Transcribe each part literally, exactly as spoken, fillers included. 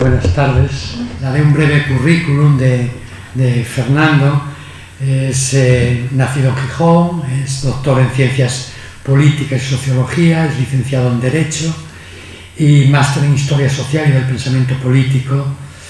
Buenas tardes. Daré un breve currículum de, de Fernando. Es eh, nacido en Gijón, es doctor en Ciencias Políticas y Sociología, es licenciado en Derecho y máster en Historia Social y del Pensamiento Político.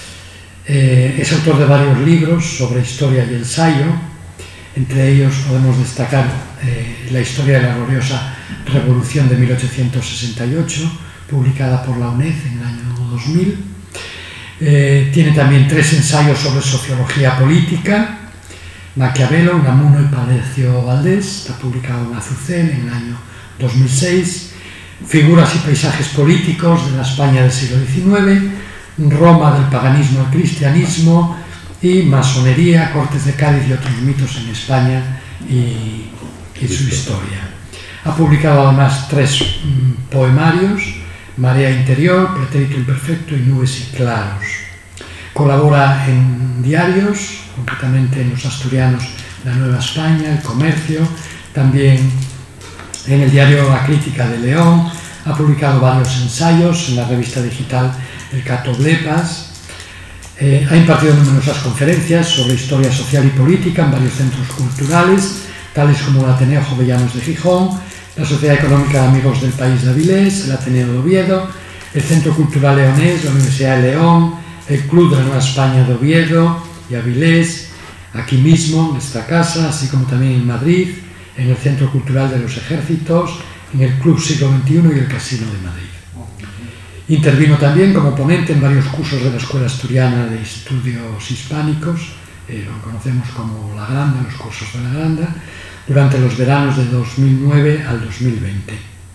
Eh, es autor de varios libros sobre historia y ensayo. Entre ellos podemos destacar eh, La historia de la gloriosa Revolución de mil ochocientos sesenta y ocho, publicada por la UNED en el año dos mil. Eh, tiene también tres ensayos sobre sociología política: Maquiavelo, Unamuno y Palacio Valdés, está publicado en Azucena en el año dos mil seis. Figuras y paisajes políticos de la España del siglo diecinueve, Roma del paganismo al cristianismo y Masonería, Cortes de Cádiz y otros mitos en España y, y su historia. Ha publicado además tres mm, poemarios: Marea Interior, Pretérito Imperfecto y Nubes y Claros. Colabora en diarios, concretamente en Los Asturianos, La Nueva España, El Comercio, también en el diario La Crítica de León. Ha publicado varios ensayos en la revista digital El Catoblepas. Eh, ha impartido numerosas conferencias sobre historia social y política en varios centros culturales, tales como el Ateneo Jovellanos de Gijón, la Sociedad Económica de Amigos del País de Avilés, el Ateneo de Oviedo, el Centro Cultural Leonés, la Universidad de León, el Club de la Nueva España de Oviedo y Avilés, aquí mismo, en esta casa, así como también en Madrid, en el Centro Cultural de los Ejércitos, en el Club Siglo veintiuno y el Casino de Madrid. Intervino también como ponente en varios cursos de la Escuela Asturiana de Estudios Hispánicos, eh, lo conocemos como La Granda, los cursos de La Granda, durante los veranos de dos mil nueve al dos mil veinte.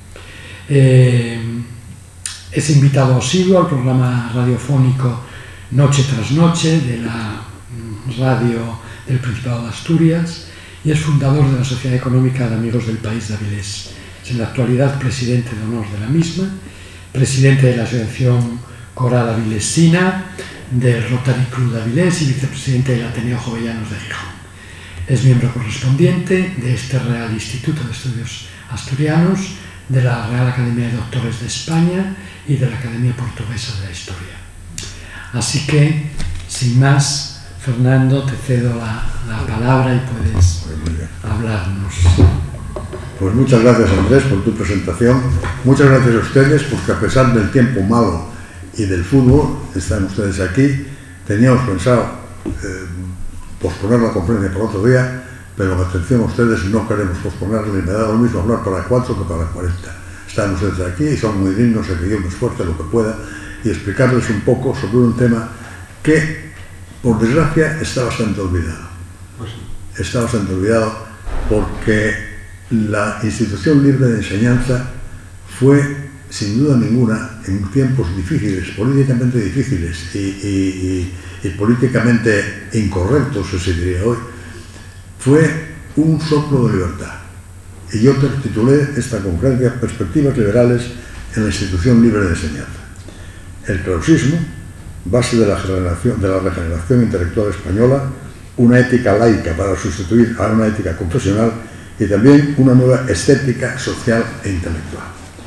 Eh, es invitado asiduo al programa radiofónico Noche tras Noche de la radio del Principado de Asturias y es fundador de la Sociedad Económica de Amigos del País de Avilés. Es en la actualidad presidente de honor de la misma, presidente de la Asociación Coral Avilesina, del Rotary Club de Avilés y vicepresidente del Ateneo Jovellanos de Gijón. Es miembro correspondiente de este Real Instituto de Estudios Asturianos, de la Real Academia de Doctores de España y de la Academia Portuguesa de la Historia. Así que, sin más, Fernando, te cedo la, la palabra y puedes hablarnos. Pues muchas gracias, Andrés, por tu presentación. Muchas gracias a ustedes, porque a pesar del tiempo malo y del fútbol, están ustedes aquí. Teníamos pensado eh, posponer la conferencia para otro día, pero atención a ustedes, no queremos posponerla y me da lo mismo hablar para cuatro que para cuarenta. Están ustedes aquí y son muy dignos de que yo me esfuerce lo que pueda y explicarles un poco sobre un tema que, por desgracia, está bastante olvidado. Está bastante olvidado porque la institución libre de enseñanza fue, sin duda ninguna, en tiempos difíciles, políticamente difíciles y, y, y, y políticamente incorrectos, se diría hoy, fue un soplo de libertad. Y yo titulé esta conferencia Perspectivas liberales en la institución libre de enseñanza. El clausismo, base de la, generación, de la regeneración intelectual española, una ética laica para sustituir a una ética confesional y también una nueva estética social e intelectual.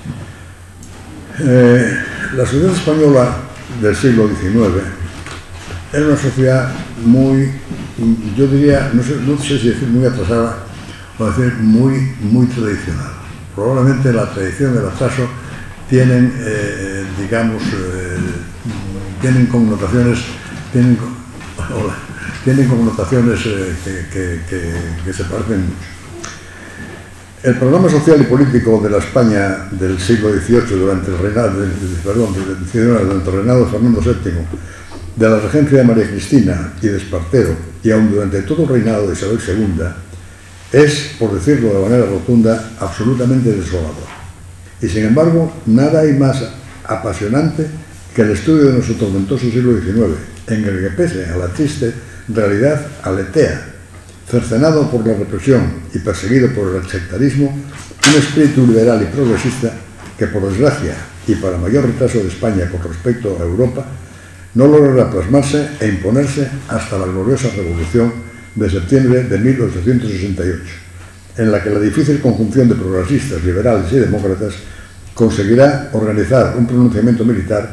Eh, la sociedad española del siglo diecinueve era una sociedad muy, yo diría, no sé, no sé si decir muy atrasada o decir muy, muy tradicional. Probablemente la tradición y el atraso tienen, eh, digamos, eh, tienen connotaciones, tienen, hola, tienen connotaciones eh, que, que, que, que se parecen mucho. El programa social y político de la España del siglo dieciocho, durante el reinado, perdón, durante el reinado de Fernando séptimo, de la regencia de María Cristina y de Espartero, y aún durante todo el reinado de Isabel segunda, es, por decirlo de manera rotunda, absolutamente desolador. Y sin embargo, nada hay más apasionante que el estudio de nuestro tormentoso siglo diecinueve, en el que, pese a la triste realidad aletea, cercenado por la represión y perseguido por el sectarismo, un espíritu liberal y progresista que, por desgracia y para mayor retraso de España con respecto a Europa, no logrará plasmarse e imponerse hasta la gloriosa Revolución de septiembre de mil ochocientos sesenta y ocho, en la que la difícil conjunción de progresistas, liberales y demócratas conseguirá organizar un pronunciamiento militar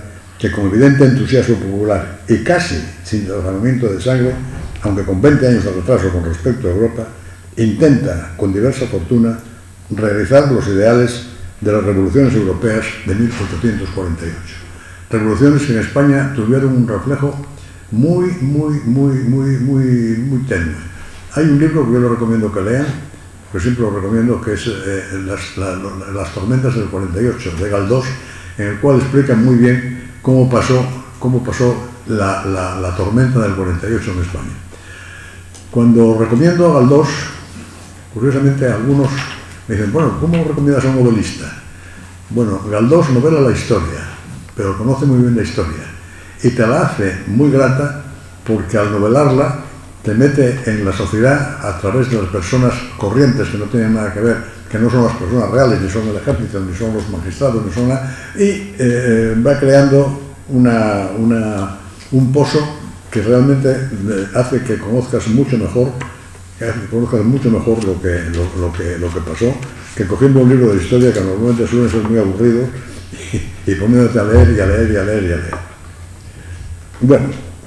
que con evidente entusiasmo popular y casi sin derramamiento de sangre, aunque con veinte años de retraso con respecto a Europa, intenta, con diversa fortuna, realizar los ideales de las revoluciones europeas de mil ochocientos cuarenta y ocho. Revoluciones que en España tuvieron un reflejo muy, muy, muy, muy, muy, muy tenue. Hay un libro que yo les recomiendo que lean, por ejemplo, lo recomiendo, que es eh, las, la, las tormentas del cuarenta y ocho, de Galdós, en el cual explica muy bien cómo pasó, cómo pasó la, la, la tormenta del cuarenta y ocho en España. Cuando recomiendo a Galdós, curiosamente algunos me dicen, bueno, ¿cómo recomiendas a un novelista? Bueno, Galdós novela la historia, pero conoce muy bien la historia y te la hace muy grata porque al novelarla te mete en la sociedad a través de las personas corrientes que no tienen nada que ver, que no son las personas reales, ni son el ejército, ni son los magistrados, ni son la... y eh, va creando una, una, un pozo que realmente hace que conozcas mucho mejor, que conozcas mucho mejor lo que, lo, lo que, lo que pasó, que cogiendo un libro de historia que normalmente suelen ser muy aburridos y, y poniéndote a leer y a leer y a leer y a leer. Bueno,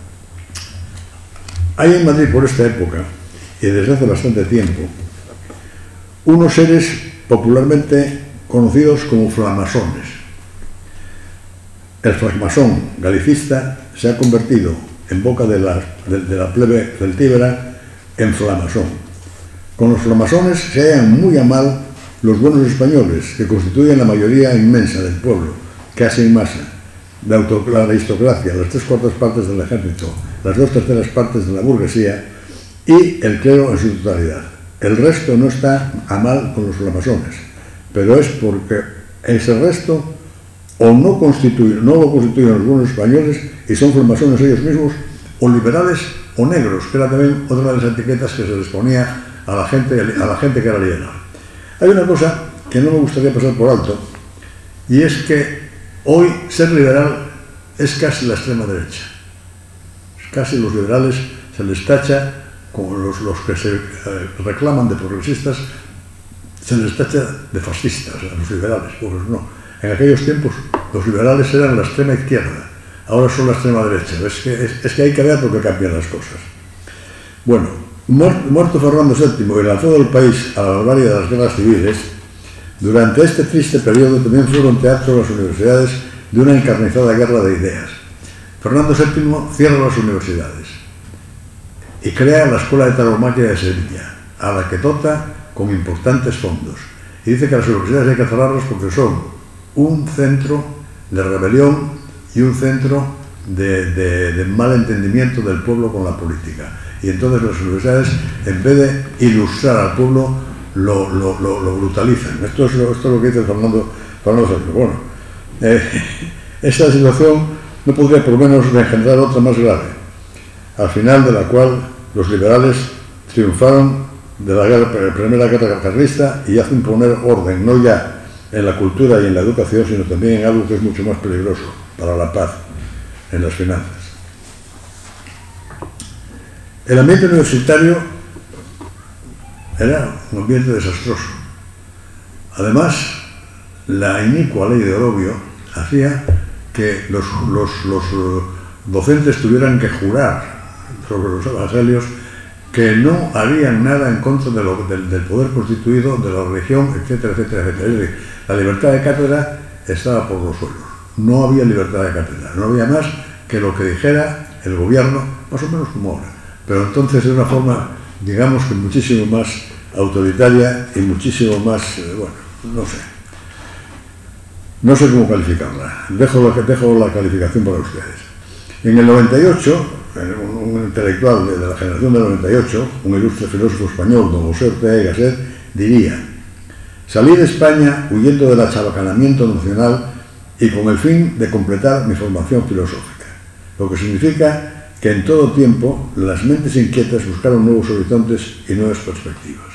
hay en Madrid por esta época, y desde hace bastante tiempo, unos seres popularmente conocidos como flamasones. El francmasón galicista se ha convertido en boca de la, de, de la plebe celtíbera en flamasón. Con los flamasones se hallan muy a mal los buenos españoles, que constituyen la mayoría inmensa del pueblo, casi en masa, la, auto, la aristocracia, las tres cuartas partes del ejército, las dos terceras partes de la burguesía y el clero en su totalidad. El resto no está a mal con los flamasones, pero es porque ese resto o no, constituye, no lo constituyen los buenos españoles y son flamasones ellos mismos, o liberales o negros, que era también otra de las etiquetas que se les ponía a la gente, a la gente que era liberal. Hay una cosa que no me gustaría pasar por alto, y es que hoy ser liberal es casi la extrema derecha. Casi los liberales se les tacha, como los, los que se eh, reclaman de progresistas, se les tacha de fascistas a los liberales. Pues no. En aquellos tiempos los liberales eran la extrema izquierda, ahora son la extrema derecha. Es que, es, es que hay que ver por qué cambian las cosas. Bueno, muerto, muerto Fernando séptimo y lanzado el país a la barbarie de las guerras civiles, durante este triste periodo también fueron teatro las universidades de una encarnizada guerra de ideas. Fernando séptimo cierra las universidades y crea la Escuela de Tauromaquia de Sevilla, a la que dota con importantes fondos. Y dice que las universidades hay que cerrarlas porque son un centro de rebelión y un centro de, de, de mal entendimiento del pueblo con la política. Y entonces las universidades, en vez de ilustrar al pueblo, lo, lo, lo, lo brutalizan. Esto es lo, esto es lo que dice Fernando, Fernando séptimo. Bueno, eh, esta situación no podría por lo menos engendrar otra más grave, al final de la cual los liberales triunfaron de la guerra, primera guerra carlista y hacen poner orden, no ya en la cultura y en la educación, sino también en algo que es mucho más peligroso para la paz, en las finanzas. El ambiente universitario era un ambiente desastroso. Además, la inicua ley de Orovio hacía que los, los, los docentes tuvieran que jurar sobre los evangelios que no harían nada en contra de lo, del, del poder constituido, de la religión, etcétera, etcétera, etcétera. Es decir, la libertad de cátedra estaba por los suelos. No había libertad de cátedra, no había más que lo que dijera el gobierno, más o menos como ahora. Pero entonces de una forma, digamos que muchísimo más autoritaria y muchísimo más, eh, bueno, no sé. No sé cómo calificarla. Dejo la, dejo la calificación para ustedes. En el noventa y ocho, un, un intelectual de, de la generación del noventa y ocho, un ilustre filósofo español, don José Ortega y Gasset, diría: salí de España huyendo del achabacanamiento nacional y con el fin de completar mi formación filosófica, lo que significa que en todo tiempo las mentes inquietas buscaron nuevos horizontes y nuevas perspectivas.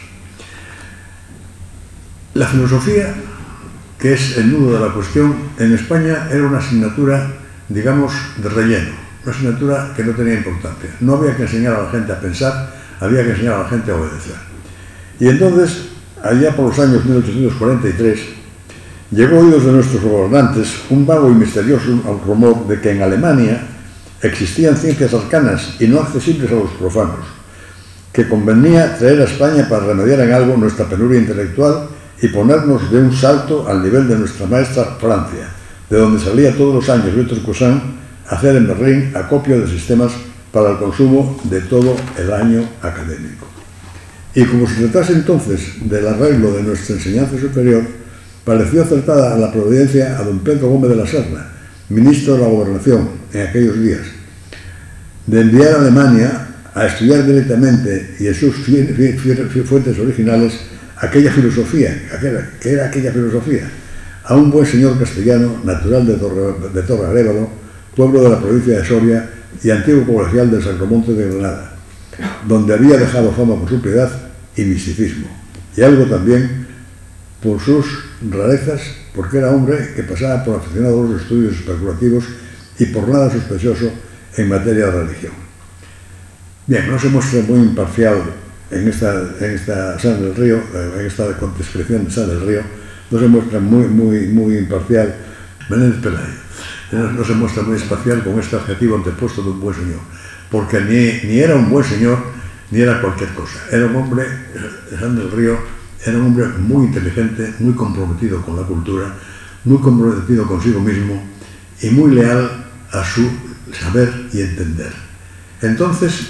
La filosofía, que es el nudo de la cuestión, en España era una asignatura, digamos, de relleno, una asignatura que no tenía importancia. No había que enseñar a la gente a pensar, había que enseñar a la gente a obedecer. Y entonces, allá por los años mil ochocientos cuarenta y tres, llegó a oídos de nuestros gobernantes un vago y misterioso rumor de que en Alemania existían ciencias arcanas y no accesibles a los profanos, que convenía traer a España para remediar en algo nuestra penuria intelectual y ponernos de un salto al nivel de nuestra maestra Francia, de donde salía todos los años Louis Cousin a hacer en Berlín acopio de sistemas para el consumo de todo el año académico. Y como se tratase entonces del arreglo de nuestra enseñanza superior, pareció acertada a la providencia a don Pedro Gómez de la Serna, ministro de la Gobernación en aquellos días, de enviar a Alemania a estudiar directamente y en sus fuentes originales aquella filosofía, que era aquella filosofía, a un buen señor castellano, natural de Torre, de Torre Arévalo, pueblo de la provincia de Soria y antiguo colegial del Sacromonte de Granada, donde había dejado fama por su piedad y misticismo, y algo también por sus rarezas, porque era hombre que pasaba por aficionado a los estudios especulativos y por nada sospechoso en materia de religión. Bien, no se muestra muy imparcial en esta, en esta San del Río, en esta descripción de San del Río, no se muestra muy, muy, muy imparcial Menéndez Pelayo, no se muestra muy imparcial con este adjetivo antepuesto de un buen señor, porque ni, ni era un buen señor, ni era cualquier cosa. Era un hombre, San del Río, era un hombre muy inteligente, muy comprometido con la cultura, muy comprometido consigo mismo y muy leal a su saber y entender. Entonces,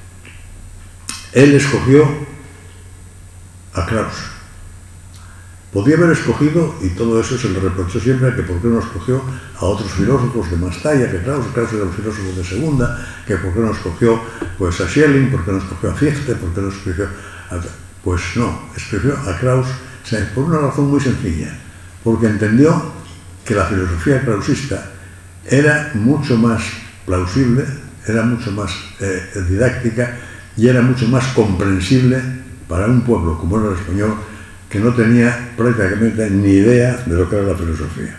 él escogió a Krauss. Podía haber escogido, y todo eso se le reprochó siempre, que por qué no escogió a otros filósofos de más talla que Krauss. Krauss era un filósofo de segunda, que por qué no escogió pues, a Schelling, por qué no escogió a Fichte, por qué no escogió a... Pues no, escogió a Krauss por una razón muy sencilla, porque entendió que la filosofía krausista era mucho más plausible, era mucho más eh, didáctica y era mucho más comprensible para un pueblo como era el español, que no tenía prácticamente ni idea de lo que era la filosofía.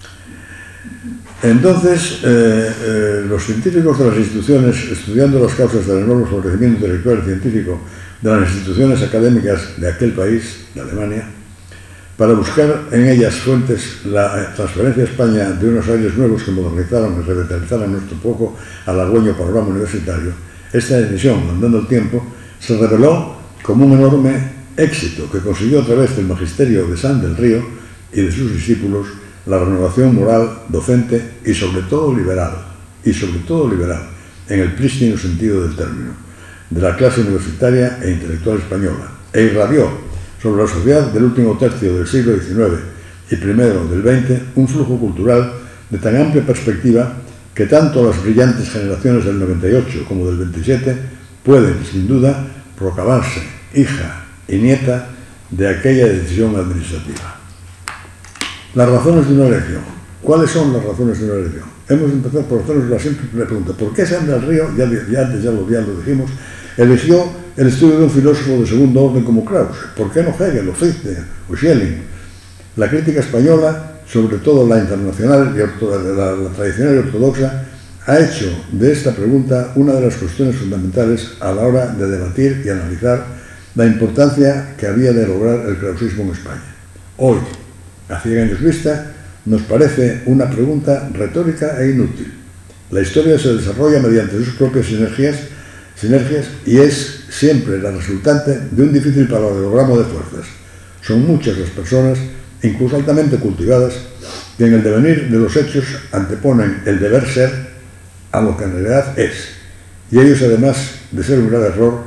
Entonces, eh, eh, los científicos de las instituciones, estudiando las causas del enorme florecimiento intelectual y científico de las instituciones académicas de aquel país, de Alemania, para buscar en ellas fuentes la transferencia a España de unos aires nuevos que modernizaron y revitalizaron nuestro poco halagüeño panorama universitario, esta decisión, andando el tiempo, se reveló como un enorme éxito que consiguió a través del magisterio de San del Río y de sus discípulos la renovación moral, docente y sobre todo liberal, y sobre todo liberal, en el prístino sentido del término, de la clase universitaria e intelectual española, e irradió sobre la sociedad del último tercio del siglo diecinueve y primero del veinte un flujo cultural de tan amplia perspectiva que tanto las brillantes generaciones del noventa y ocho como del veintisiete pueden, sin duda, proclamarse hija y nieta de aquella decisión administrativa. Las razones de una elección. ¿Cuáles son las razones de una elección? Hemos de empezar por hacernos la simple pregunta. ¿Por qué San del Río, ya, ya antes ya lo, ya lo dijimos, eligió el estudio de un filósofo de segundo orden como Krauss? ¿Por qué no Hegel o Fichte o Schelling? La crítica española, sobre todo la internacional y la, la tradicional y ortodoxa, ha hecho de esta pregunta una de las cuestiones fundamentales a la hora de debatir y analizar la importancia que había de lograr el kraussismo en España. Hoy, a cien años vista, nos parece una pregunta retórica e inútil. La historia se desarrolla mediante sus propias sinergias, sinergias y es siempre la resultante de un difícil paralelogramo de fuerzas. Son muchas las personas, incluso altamente cultivadas, que en el devenir de los hechos anteponen el deber ser a lo que en realidad es. Y ellos, además de ser un grave error,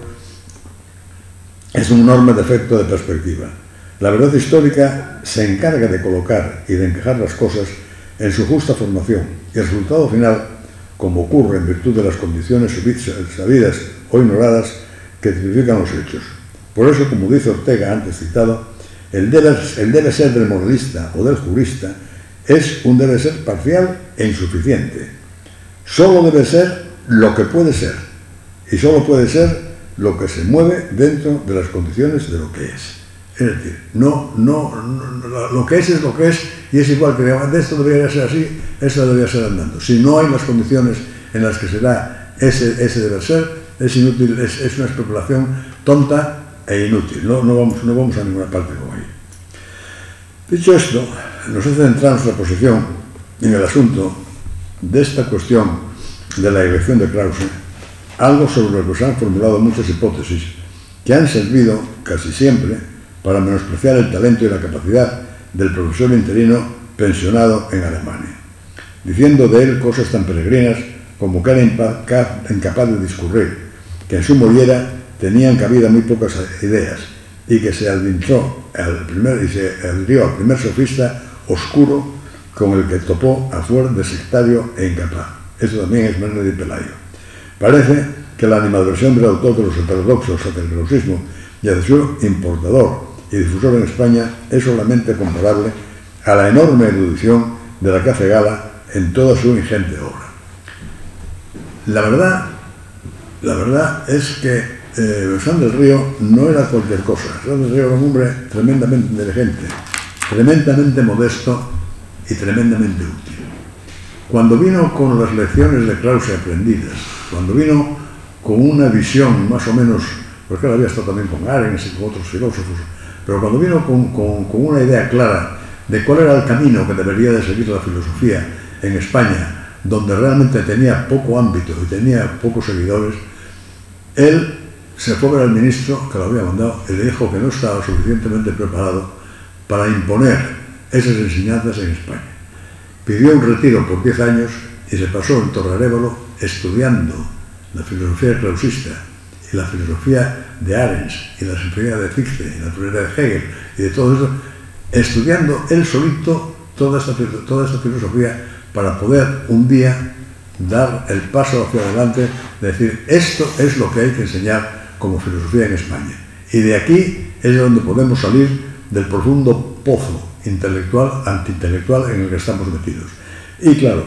es un enorme defecto de perspectiva. La verdad histórica se encarga de colocar y de encajar las cosas en su justa formación y el resultado final, como ocurre en virtud de las condiciones sabidas o ignoradas que tipifican los hechos. Por eso, como dice Ortega antes citado, el debe, el debe ser del moralista o del jurista es un debe ser parcial e insuficiente. Solo debe ser lo que puede ser y solo puede ser lo que se mueve dentro de las condiciones de lo que es. Es decir, no, no, no, lo que es es lo que es y es igual que de esto debería ser así, esto debería ser andando. Si no hay las condiciones en las que se da ese, ese deber ser, es inútil, es, es una especulación tonta e inútil. No, no, vamos, no vamos a ninguna parte con ello. Dicho esto, nos hace centrar nuestra posición en el asunto de esta cuestión de la elección de Krause, algo sobre lo que se han formulado muchas hipótesis que han servido casi siempre para menospreciar el talento y la capacidad del profesor interino pensionado en Alemania, diciendo de él cosas tan peregrinas como que era incapaz de discurrir, que en su mollera tenían cabida muy pocas ideas y que se advirtió al primer, y se adhirió al primer sofista oscuro con el que topó a fuer de sectario e incapaz. Eso también es Mérida y Pelayo. Parece que la animadversión del autor de los heterodoxos hacia el krausismo y hacia su importador y difusor en España es solamente comparable a la enorme erudición de la que hace gala en toda su ingente obra. La verdad, la verdad es que eh, San del Río no era cualquier cosa. San del Río era un hombre tremendamente inteligente, tremendamente modesto y tremendamente útil. Cuando vino con las lecciones de Krause aprendidas, cuando vino con una visión más o menos, porque él había estado también con Arens y con otros filósofos, pero cuando vino con, con, con una idea clara de cuál era el camino que debería de seguir la filosofía en España, donde realmente tenía poco ámbito y tenía pocos seguidores, él se fue a ver al ministro que lo había mandado y le dijo que no estaba suficientemente preparado para imponer esas enseñanzas en España. Pidió un retiro por diez años y se pasó en Torrerévalo estudiando la filosofía krausista y la filosofía de Arens y la filosofía de Fichte y la filosofía de Hegel y de todo eso, estudiando él solito toda esta, toda esta filosofía para poder un día dar el paso hacia adelante, de decir, esto es lo que hay que enseñar como filosofía en España. Y de aquí es de donde podemos salir del profundo pozo intelectual, antiintelectual en el que estamos metidos. Y claro,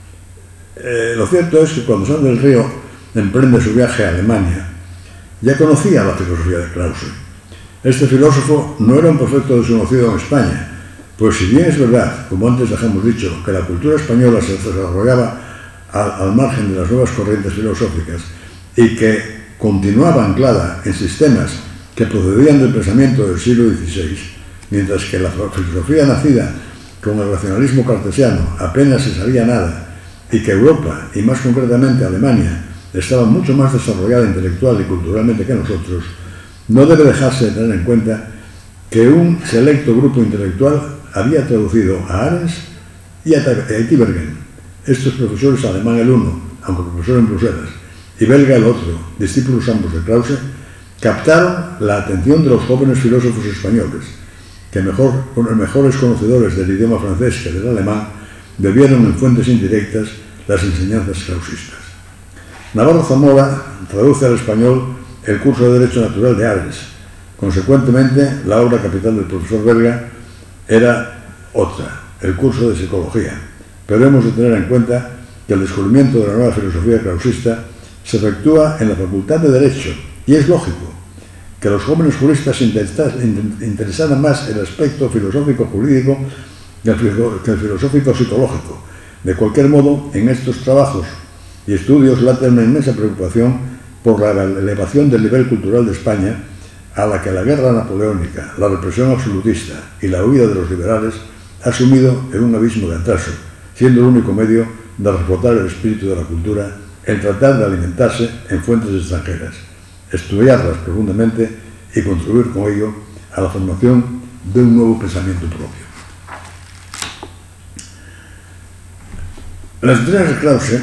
eh, lo cierto es que cuando San del Río emprende su viaje a Alemania, ya conocía la filosofía de Krause. Este filósofo no era un perfecto desconocido en España, pues si bien es verdad, como antes dejamos dicho, que la cultura española se desarrollaba al, al margen de las nuevas corrientes filosóficas y que continuaba anclada en sistemas que procedían del pensamiento del siglo dieciséis, mientras que la filosofía nacida con el racionalismo cartesiano apenas se sabía nada y que Europa, y más concretamente Alemania, estaba mucho más desarrollada intelectual y culturalmente que nosotros, no debe dejarse de tener en cuenta que un selecto grupo intelectual había traducido a Arens y a Tibergen, estos profesores, alemán el uno, aunque profesor en Bruselas, y belga el otro, discípulos ambos de Krause, captaron la atención de los jóvenes filósofos españoles, que mejor, los mejores conocedores del idioma francés que del alemán, bebieron en fuentes indirectas las enseñanzas krausistas. Navarro Zamora traduce al español el curso de Derecho Natural de Arens. Consecuentemente, la obra capital del profesor belga era otra, el curso de Psicología. Pero hemos de tener en cuenta que el descubrimiento de la nueva filosofía krausista se efectúa en la Facultad de Derecho, y es lógico que los jóvenes juristas interesaran más el aspecto filosófico-jurídico que el filosófico-psicológico. De cualquier modo, en estos trabajos y estudios late una inmensa preocupación por la elevación del nivel cultural de España, a la que la guerra napoleónica, la represión absolutista y la huida de los liberales ha sumido en un abismo de atraso, siendo el único medio de reflotar el espíritu de la cultura el tratar de alimentarse en fuentes extranjeras, estudiarlas profundamente y contribuir con ello a la formación de un nuevo pensamiento propio. Las doctrinas de Krause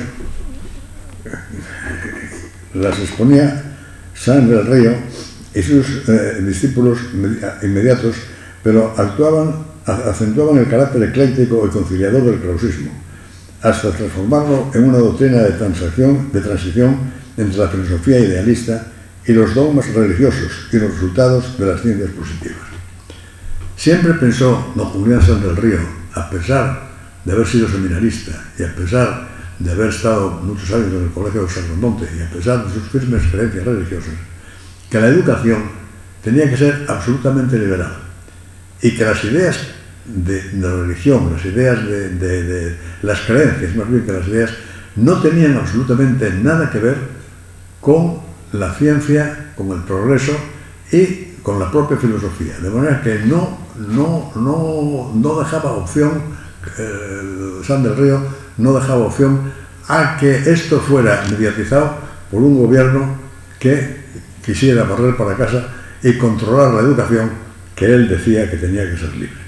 las exponía San del Río y sus eh, discípulos inmediatos, pero actuaban, acentuaban el carácter ecléctico y conciliador del krausismo, hasta transformarlo en una doctrina de, transacción, de transición entre la filosofía idealista y los dogmas religiosos y los resultados de las ciencias positivas. Siempre pensó don Julián San del Río, a pesar de haber sido seminarista y a pesar de haber estado muchos años en el Colegio de Sacromonte y a pesar de sus firmes creencias religiosas, que la educación tenía que ser absolutamente liberal y que las ideas de, de la religión, las ideas de, de, de las creencias, más bien que las ideas, no tenían absolutamente nada que ver con la ciencia, con el progreso y con la propia filosofía, de manera que no no, no, no dejaba opción, eh, San del Río no dejaba opción a que esto fuera mediatizado por un gobierno que quisiera barrer para casa y controlar la educación que él decía que tenía que ser libre.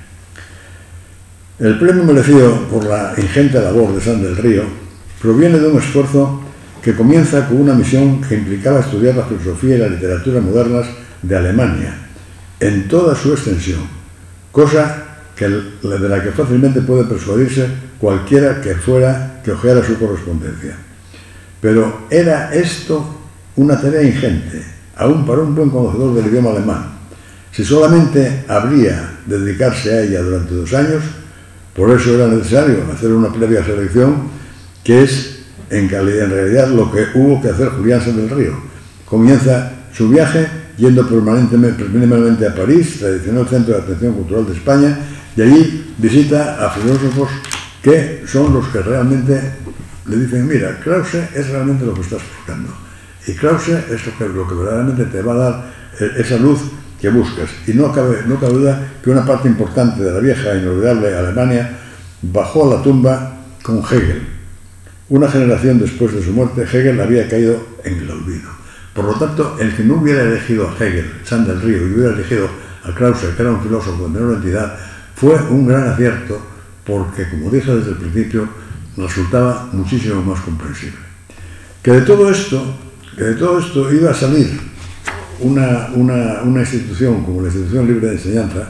El premio merecido por la ingente labor de San del Río proviene de un esfuerzo que comienza con una misión que implicaba estudiar la filosofía y la literatura modernas de Alemania en toda su extensión, cosa que, de la que fácilmente puede persuadirse cualquiera que fuera que hojeara su correspondencia. Pero era esto una tarea ingente, aún para un buen conocedor del idioma alemán. Si solamente habría de dedicarse a ella durante dos años, por eso era necesario hacer una previa selección, que es en, en realidad lo que hubo que hacer Julián San del Río. Comienza su viaje yendo permanentemente, permanentemente a París, tradicional centro de atención cultural de España, y allí visita a filósofos que son los que realmente le dicen: mira, Krause es realmente lo que estás buscando, y Krause es lo que, lo que verdaderamente te va a dar esa luz que buscas. Y no cabe, no cabe duda que una parte importante de la vieja e inolvidable Alemania bajó a la tumba con Hegel. Una generación después de su muerte, Hegel había caído en el olvido. Por lo tanto, el que no hubiera elegido a Hegel, San del Río, y hubiera elegido a Krause, que era un filósofo de menor entidad, fue un gran acierto, porque, como dije desde el principio, resultaba muchísimo más comprensible. Que de todo esto, que de todo esto iba a salir una, una, una institución como la Institución Libre de Enseñanza,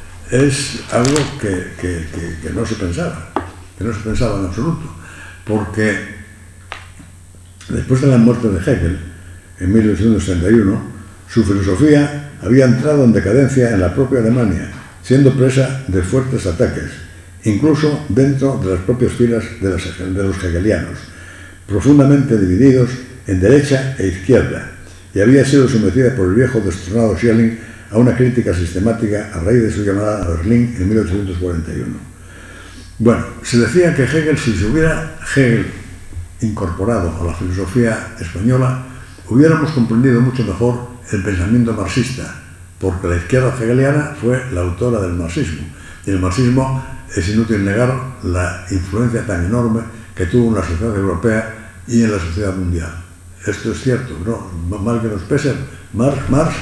es algo que, que, que, que no se pensaba, que no se pensaba en absoluto, porque después de la muerte de Hegel, en mil ochocientos treinta y uno, su filosofía había entrado en decadencia en la propia Alemania, siendo presa de fuertes ataques, incluso dentro de las propias filas de, las, de los hegelianos, profundamente divididos en derecha e izquierda, y había sido sometida por el viejo destronado Schelling a una crítica sistemática a raíz de su llamada a Berlín en mil ochocientos cuarenta y uno. Bueno, se decía que Hegel, si se hubiera Hegel incorporado a la filosofía española, hubiéramos comprendido mucho mejor el pensamiento marxista, porque la izquierda hegeliana fue la autora del marxismo, y el marxismo es inútil negar la influencia tan enorme que tuvo en la sociedad europea y en la sociedad mundial. Esto es cierto, ¿no? Mal que nos pese, Marx, Marx,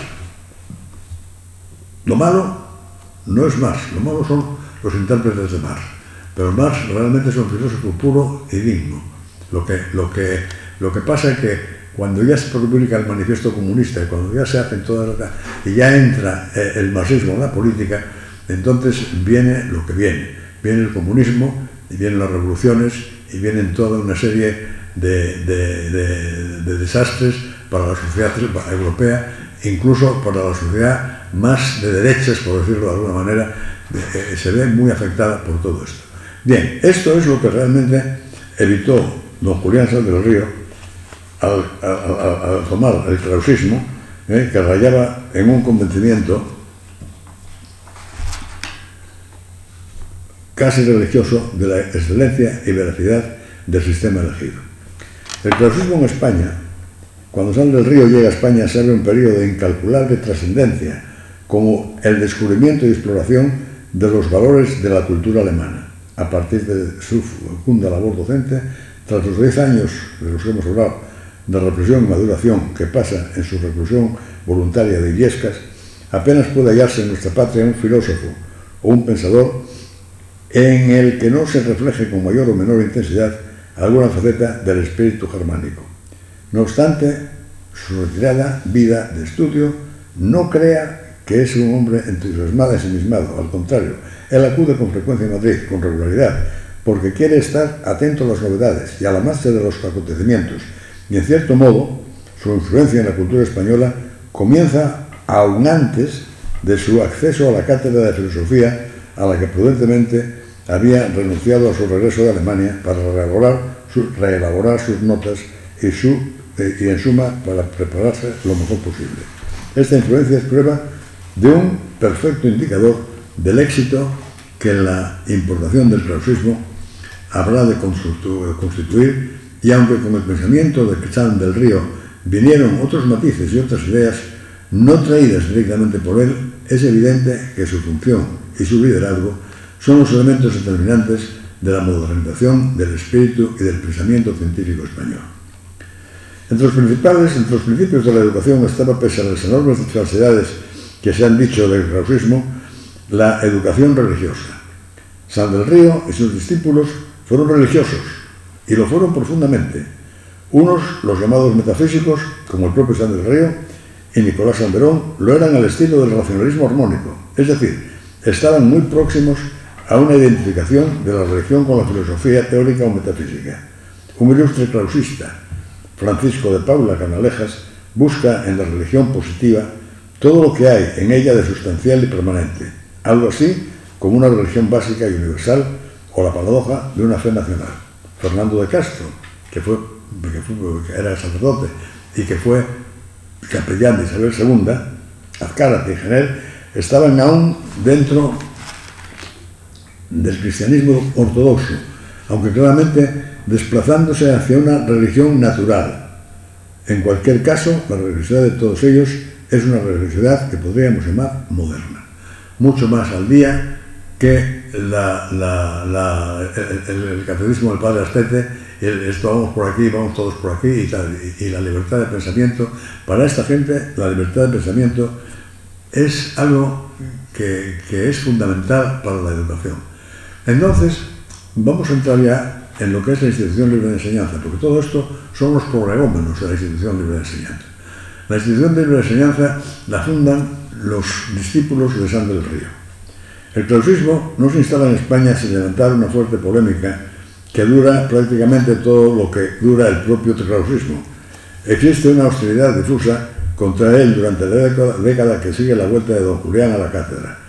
lo malo no es Marx, lo malo son los intérpretes de Marx, pero Marx realmente es un filósofo puro y digno. Lo que, lo que, lo que pasa es que cuando ya se publica el manifiesto comunista y cuando ya se hacen todas las... y ya entra eh, el marxismo en la política, entonces viene lo que viene. Viene el comunismo, y vienen las revoluciones, y vienen toda una serie de, de, de, de desastres para la sociedad europea, incluso para la sociedad más de derechas, por decirlo de alguna manera, eh, se ve muy afectada por todo esto. Bien, esto es lo que realmente evitó don Julián San del Río al, al, al tomar el krausismo, eh, que rayaba en un convencimiento casi religioso de la excelencia y veracidad del sistema elegido. El krausismo en España, cuando San del Río llega a España, se abre un periodo de incalculable trascendencia, como el descubrimiento y exploración de los valores de la cultura alemana. A partir de su fecunda labor docente, tras los diez años de los que hemos hablado, de represión y maduración que pasa en su reclusión voluntaria de Illescas, apenas puede hallarse en nuestra patria un filósofo o un pensador en el que no se refleje con mayor o menor intensidad alguna faceta del espíritu germánico. No obstante, su retirada vida de estudio no crea que es un hombre entusiasmado y ensimismado. Al contrario, él acude con frecuencia a Madrid, con regularidad, porque quiere estar atento a las novedades y a la marcha de los acontecimientos, y en cierto modo, su influencia en la cultura española comienza aún antes de su acceso a la cátedra de filosofía, a la que prudentemente había renunciado a su regreso de Alemania para reelaborar, su, reelaborar sus notas y, su, eh, y, en suma, para prepararse lo mejor posible. Esta influencia es prueba de un perfecto indicador del éxito que la importación del krausismo habrá de constituir, y aunque con el pensamiento de San del Río vinieron otros matices y otras ideas, no traídas directamente por él, es evidente que su función y su liderazgo son los elementos determinantes de la modernización del espíritu y del pensamiento científico español. Entre los principales, entre los principios de la educación estaba, pese a las enormes falsedades que se han dicho del krausismo, la educación religiosa. San del Río y sus discípulos fueron religiosos, y lo fueron profundamente. Unos, los llamados metafísicos, como el propio San del Río, y Nicolás Salmerón, lo eran al estilo del racionalismo armónico, es decir, estaban muy próximos a una identificación de la religión con la filosofía teórica o metafísica. Un ilustre krausista, Francisco de Paula Canalejas, busca en la religión positiva todo lo que hay en ella de sustancial y permanente, algo así como una religión básica y universal o la paradoja de una fe nacional. Fernando de Castro, que, fue, que, fue, que era sacerdote y que fue capellán de Isabel segunda, Azcárate y Jenner, estaban aún dentro del cristianismo ortodoxo, aunque claramente desplazándose hacia una religión natural. En cualquier caso, la religiosidad de todos ellos es una religiosidad que podríamos llamar moderna, mucho más al día que la, la, la, el, el catecismo del padre Astete, el, esto vamos por aquí, vamos todos por aquí y, tal, y, y la libertad de pensamiento. Para esta gente, la libertad de pensamiento es algo que, que es fundamental para la educación. Entonces, vamos a entrar ya en lo que es la institución libre de enseñanza, porque todo esto son los prolegómenos de la institución libre de enseñanza. La institución libre de enseñanza la fundan los discípulos de San del Río. El krausismo no se instala en España sin levantar una fuerte polémica que dura prácticamente todo lo que dura el propio krausismo. Existe una hostilidad difusa contra él durante la década, década que sigue la vuelta de don Julián a la cátedra.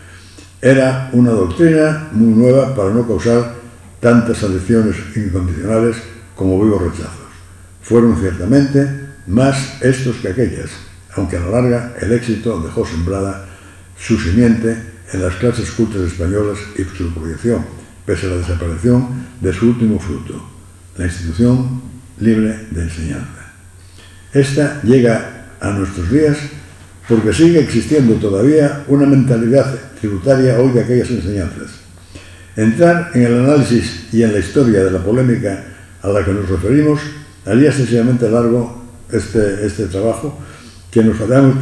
Era una doctrina muy nueva para no causar tantas adicciones incondicionales como vivos rechazos. Fueron ciertamente más estos que aquellas, aunque a la larga el éxito dejó sembrada su simiente en las clases cultas españolas y su proyección, pese a la desaparición de su último fruto, la institución libre de enseñanza. Esta llega a nuestros días porque sigue existiendo todavía una mentalidad tributaria hoy de aquellas enseñanzas. Entrar en el análisis y en la historia de la polémica a la que nos referimos haría excesivamente largo este, este trabajo que nos habíamos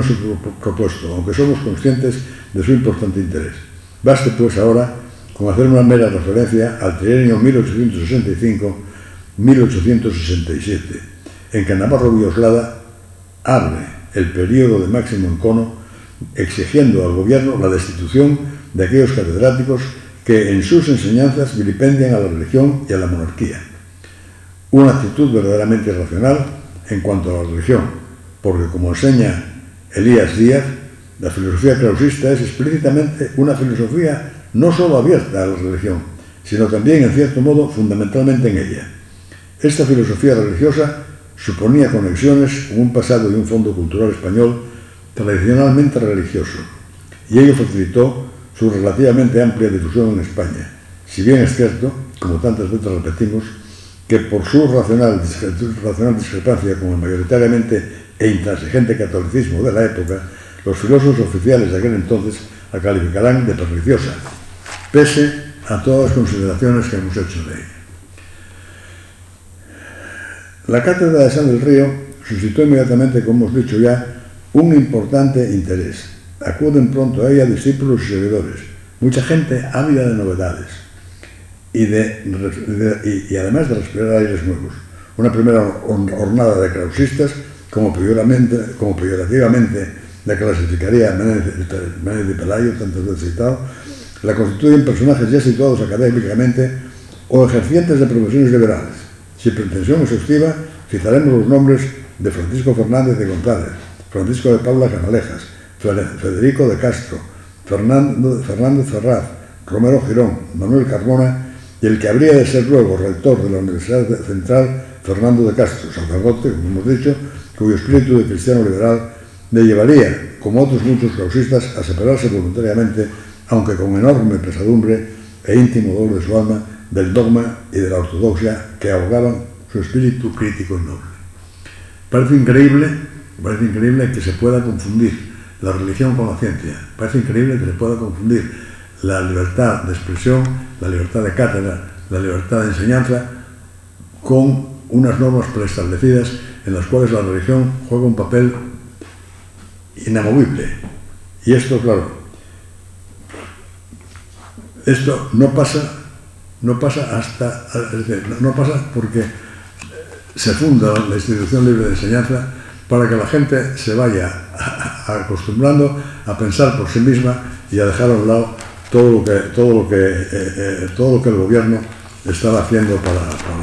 propuesto, aunque somos conscientes de su importante interés. Baste pues ahora con hacer una mera referencia al trienio mil ochocientos sesenta y cinco a mil ochocientos sesenta y siete, en que Navarro Villoslada abre el periodo de máximo encono exigiendo al gobierno la destitución de aquellos catedráticos que en sus enseñanzas vilipendian a la religión y a la monarquía. Una actitud verdaderamente irracional en cuanto a la religión, porque como enseña Elías Díaz, la filosofía krausista es explícitamente una filosofía no solo abierta a la religión, sino también, en cierto modo, fundamentalmente en ella. Esta filosofía religiosa suponía conexiones con un pasado y un fondo cultural español tradicionalmente religioso, y ello facilitó su relativamente amplia difusión en España, si bien es cierto, como tantas veces repetimos, que por su racional, racional discrepancia con el mayoritariamente e intransigente catolicismo de la época, los filósofos oficiales de aquel entonces la calificarán de perniciosa, pese a todas las consideraciones que hemos hecho de ella. La cátedra de San del Río suscitó inmediatamente, como hemos dicho ya, un importante interés. Acuden pronto a ella discípulos y seguidores, mucha gente ávida de novedades y, de, de, y, y además de respirar aires nuevos. Una primera hornada de krausistas, como, como peyorativamente la clasificaría Menéndez de Pelayo, tantas veces citado, la constituyen personajes ya situados académicamente o ejercientes de profesiones liberales. Sin pretensión exhaustiva, citaremos los nombres de Francisco Fernández de González, Francisco de Paula Canalejas, Federico de Castro, Fernando, Fernández Ferraz, Romero Girón, Manuel Carmona y el que habría de ser luego rector de la Universidad Central, Fernando de Castro, sacerdote, como hemos dicho, cuyo espíritu de cristiano liberal le llevaría, como otros muchos krausistas, a separarse voluntariamente, aunque con enorme pesadumbre e íntimo dolor de su alma, del dogma y de la ortodoxia que ahogaban su espíritu crítico y noble. Parece increíble Me parece increíble que se pueda confundir la religión con la ciencia. Me parece increíble que se pueda confundir la libertad de expresión, la libertad de cátedra, la libertad de enseñanza con unas normas preestablecidas en las cuales la religión juega un papel inamovible. Y esto, claro, esto no pasa, no pasa hasta, es decir, no, no pasa porque se funda la institución libre de enseñanza para que la gente se vaya acostumbrando a pensar por sí misma y a dejar a un lado todo lo que, todo lo que, eh, eh, todo lo que el gobierno estaba haciendo para,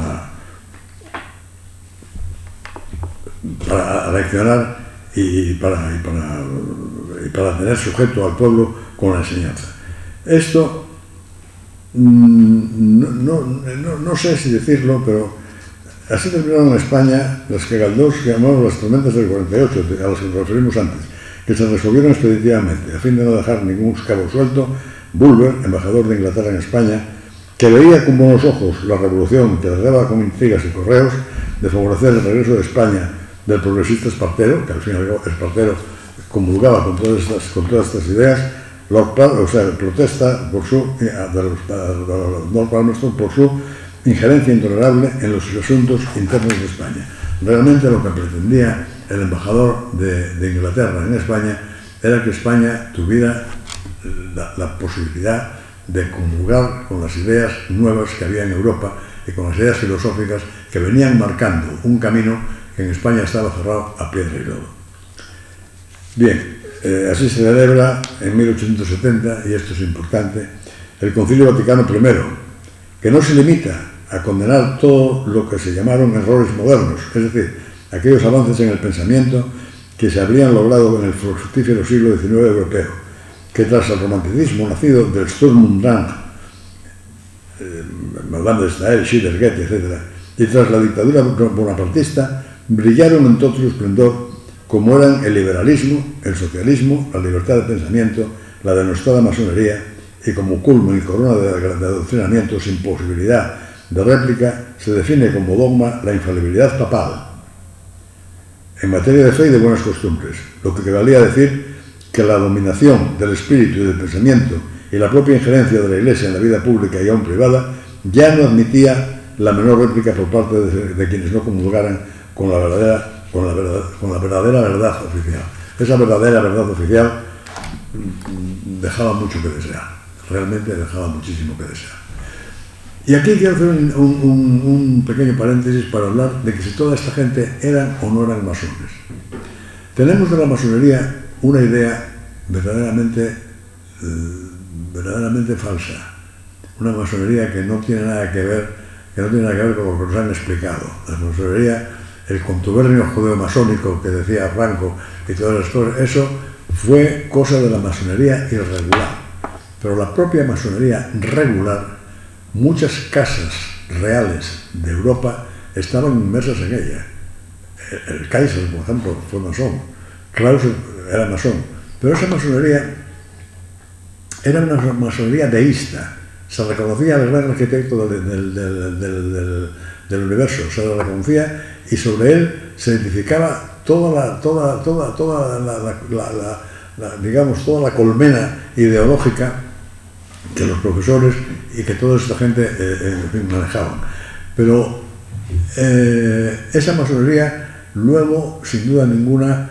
para, para reaccionar y para, y, para, y para tener sujeto al pueblo con la enseñanza. Esto no, no, no, no sé si decirlo, pero así terminaron en España las que Galdós llamamos las tormentas del cuarenta y ocho, a las que nos referimos antes, que se resolvieron expeditivamente, a fin de no dejar ningún cabo suelto. Bulwer, embajador de Inglaterra en España, que veía con buenos ojos la revolución, que trataba con intrigas y correos de favorecer el regreso de España del progresista Espartero, que al fin y al cabo Espartero comulgaba con todas estas, con todas estas ideas, Lord Palmerston, o sea, protesta por su, de los, de Lord Palmerston por su injerencia intolerable en los asuntos internos de España. Realmente lo que pretendía el embajador de, de Inglaterra en España era que España tuviera la, la posibilidad de comulgar con las ideas nuevas que había en Europa y con las ideas filosóficas que venían marcando un camino que en España estaba cerrado a piedra y lodo. Bien, eh, así se celebra en mil ochocientos setenta, y esto es importante, el Concilio Vaticano primero, que no se limita a condenar todo lo que se llamaron errores modernos, es decir, aquellos avances en el pensamiento que se habrían logrado en el fructífero siglo diecinueve europeo, que tras el romanticismo nacido del Sturm und Drang, eh, Madame de Staël, Schiller, Goethe, etcétera, y tras la dictadura bonapartista, brillaron en todo su esplendor como eran el liberalismo, el socialismo, la libertad de pensamiento, la denostada masonería, y como culmen y corona de, de adoctrinamiento sin posibilidad de réplica, se define como dogma la infalibilidad papal en materia de fe y de buenas costumbres, lo que valía decir que la dominación del espíritu y del pensamiento y la propia injerencia de la Iglesia en la vida pública y aún privada ya no admitía la menor réplica por parte de, de quienes no comulgaran con la, verdadera, con, la verdad, con la verdadera verdad oficial. Esa verdadera verdad oficial dejaba mucho que desear, realmente dejaba muchísimo que desear. Y aquí quiero hacer un, un, un pequeño paréntesis para hablar de que si toda esta gente eran o no eran masones. Tenemos de la masonería una idea verdaderamente, eh, verdaderamente falsa, una masonería que no tiene nada que ver, que no tiene nada que ver con lo que nos han explicado. La masonería, el contubernio judeo-masónico que decía Franco y todas las cosas, eso fue cosa de la masonería irregular. Pero la propia masonería regular, muchas casas reales de Europa estaban inmersas en ella. El, el Kaiser, por ejemplo, fue masón. Clausel era masón, pero esa masonería era una masonería deísta, se reconocía al gran arquitecto del, del, del, del, del, del universo, se le reconocía y sobre él se identificaba toda la, toda, toda, toda la, la, la, la, la, digamos, toda la colmena ideológica que los profesores y que toda esta gente eh, en fin, manejaban. Pero eh, esa masonería luego, sin duda ninguna,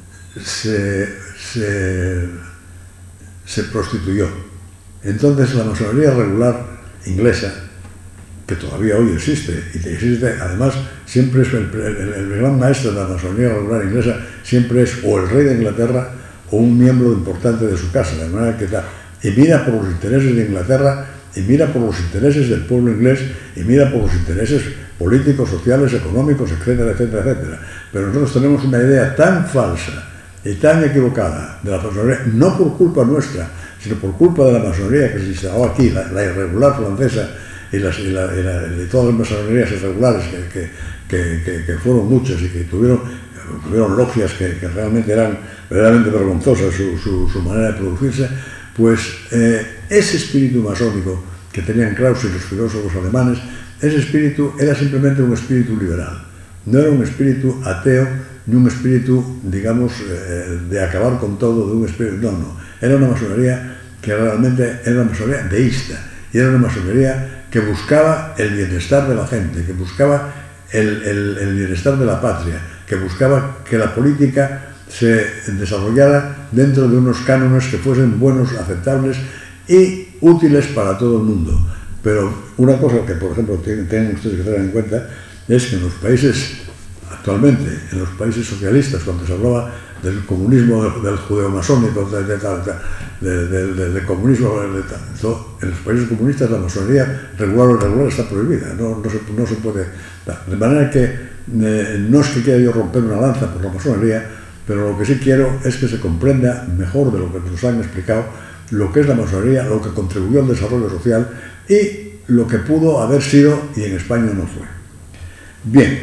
Se, se, se prostituyó. Entonces la masonería regular inglesa, que todavía hoy existe, y que existe, además, siempre es el, el, el gran maestro de la masonería regular inglesa, siempre es o el rey de Inglaterra o un miembro importante de su casa, de manera que tal, y mira por los intereses de Inglaterra, y mira por los intereses del pueblo inglés, y mira por los intereses políticos, sociales, económicos, etcétera, etcétera, etcétera. Pero nosotros tenemos una idea tan falsa y tan equivocada de la masonería, no por culpa nuestra, sino por culpa de la masonería que se instaló aquí, la, la irregular francesa y, las, y, la, y, la, y todas las masonerías irregulares que, que, que, que, que fueron muchas y que tuvieron, tuvieron logias que, que realmente eran verdaderamente vergonzosas su, su, su manera de producirse, pues eh, ese espíritu masónico que tenían Krause y los filósofos alemanes, ese espíritu era simplemente un espíritu liberal, no era un espíritu ateo ni un espíritu, digamos, eh, de acabar con todo, de un espíritu, no, no, era una masonería que realmente era una masonería deísta, y era una masonería que buscaba el bienestar de la gente, que buscaba el, el, el bienestar de la patria, que buscaba que la política se desarrollara dentro de unos cánones que fuesen buenos, aceptables y útiles para todo el mundo. Pero una cosa que, por ejemplo, tienen ustedes que tener en cuenta es que en los países, actualmente, en los países socialistas, cuando se hablaba del comunismo, del, del judeo-masónico, de, de, de, de, de, de comunismo, de, de, en los países comunistas la masonería regular o irregular está prohibida, no, no, se, no se puede dar. De manera que eh, no es que quiera yo romper una lanza por la masonería, pero lo que sí quiero es que se comprenda mejor de lo que nos han explicado lo que es la masonería, lo que contribuyó al desarrollo social y lo que pudo haber sido y en España no fue. Bien,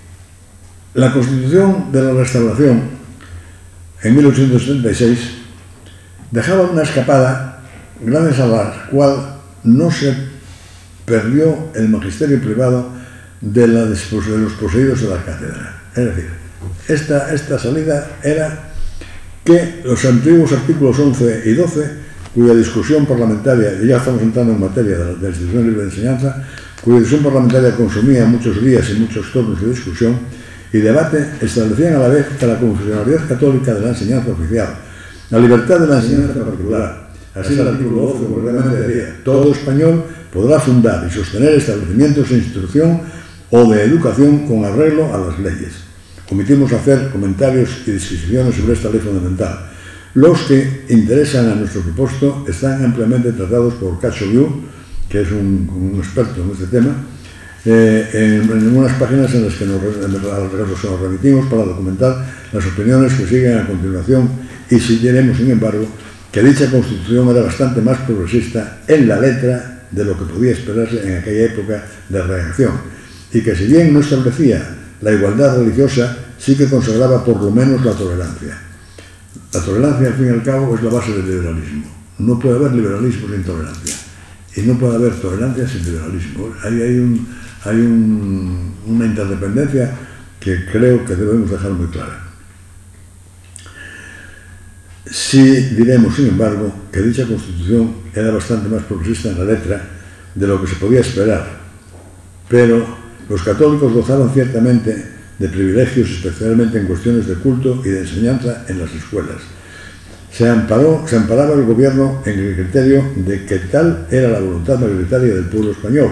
la Constitución de la Restauración en mil ochocientos setenta y seis dejaba una escapada gracias a la cual no se perdió el magisterio privado de, la, de los poseídos de la cátedra. Es decir, esta, esta salida era que los antiguos artículos once y doce, cuya discusión parlamentaria, y ya estamos entrando en materia de la, de la institución libre de enseñanza, cuya discusión parlamentaria consumía muchos días y muchos turnos de discusión y debate, establecían a la vez que la confesionalidad católica de la enseñanza oficial, la libertad de la enseñanza particular. Así el artículo doce concretamente decía: todo español podrá fundar y sostener establecimientos de instrucción o de educación con arreglo a las leyes. Omitimos hacer comentarios y disquisiciones sobre esta ley fundamental. Los que interesan a nuestro propósito están ampliamente tratados por Cacho Liu, que es un, un experto en este tema, eh, en, en unas páginas en las que nos, en las que nos remitimos para documentar las opiniones que siguen a continuación, y si diremos, sin embargo, que dicha Constitución era bastante más progresista en la letra de lo que podía esperarse en aquella época de reacción, y que si bien no establecía la igualdad religiosa, sí que consagraba por lo menos la tolerancia. La tolerancia, al fin y al cabo, es la base del liberalismo. No puede haber liberalismo sin tolerancia, y no puede haber tolerancia sin liberalismo. Ahí hay, un, hay un, una interdependencia que creo que debemos dejar muy clara. Sí diremos, sin embargo, que dicha Constitución era bastante más progresista en la letra de lo que se podía esperar, pero los católicos gozaban ciertamente de privilegios, especialmente en cuestiones de culto y de enseñanza en las escuelas. Se, amparó, se amparaba el gobierno en el criterio de que tal era la voluntad mayoritaria del pueblo español.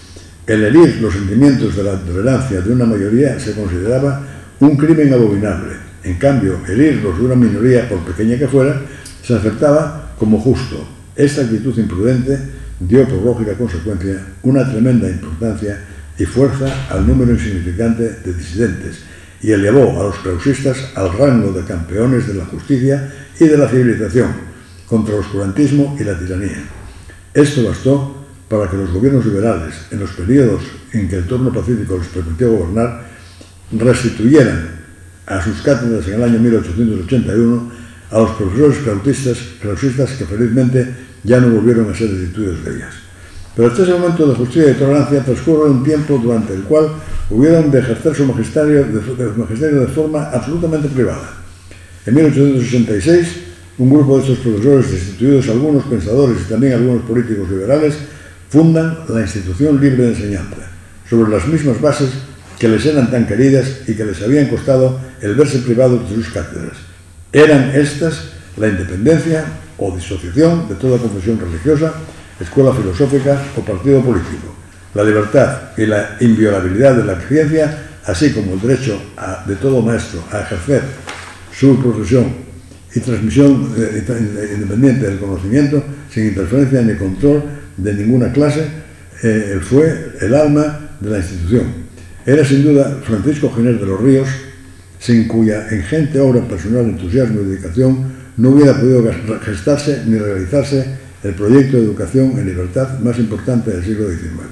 El herir los sentimientos de la tolerancia de una mayoría se consideraba un crimen abominable. En cambio, herirlos de una minoría, por pequeña que fuera, se aceptaba como justo. Esta actitud imprudente dio por lógica consecuencia una tremenda importancia y fuerza al número insignificante de disidentes y elevó a los clausistas al rango de campeones de la justicia y de la civilización contra el oscurantismo y la tiranía. Esto bastó para que los gobiernos liberales, en los periodos en que el turno pacífico les permitió gobernar, restituyeran a sus cátedras en el año mil ochocientos ochenta y uno a los profesores clausistas, clausistas que felizmente ya no volvieron a ser destituidos de ellas. Pero hasta ese momento de justicia y tolerancia transcurre un tiempo durante el cual hubieron de ejercer su magisterio de, de, magisterio de forma absolutamente privada. En mil ochocientos sesenta y seis, un grupo de estos profesores, destituidos algunos pensadores y también algunos políticos liberales, fundan la Institución Libre de Enseñanza, sobre las mismas bases que les eran tan queridas y que les habían costado el verse privados de sus cátedras. Eran estas la independencia o disociación de toda confesión religiosa, escuela filosófica o partido político, la libertad y la inviolabilidad de la ciencia, así como el derecho a, de todo maestro a ejercer su profesión y transmisión eh, independiente del conocimiento, sin interferencia ni control de ninguna clase, eh, fue el alma de la institución. Era sin duda Francisco Giner de los Ríos, sin cuya ingente obra personal, entusiasmo y dedicación no hubiera podido gestarse ni realizarse el proyecto de educación en libertad más importante del siglo diecinueve.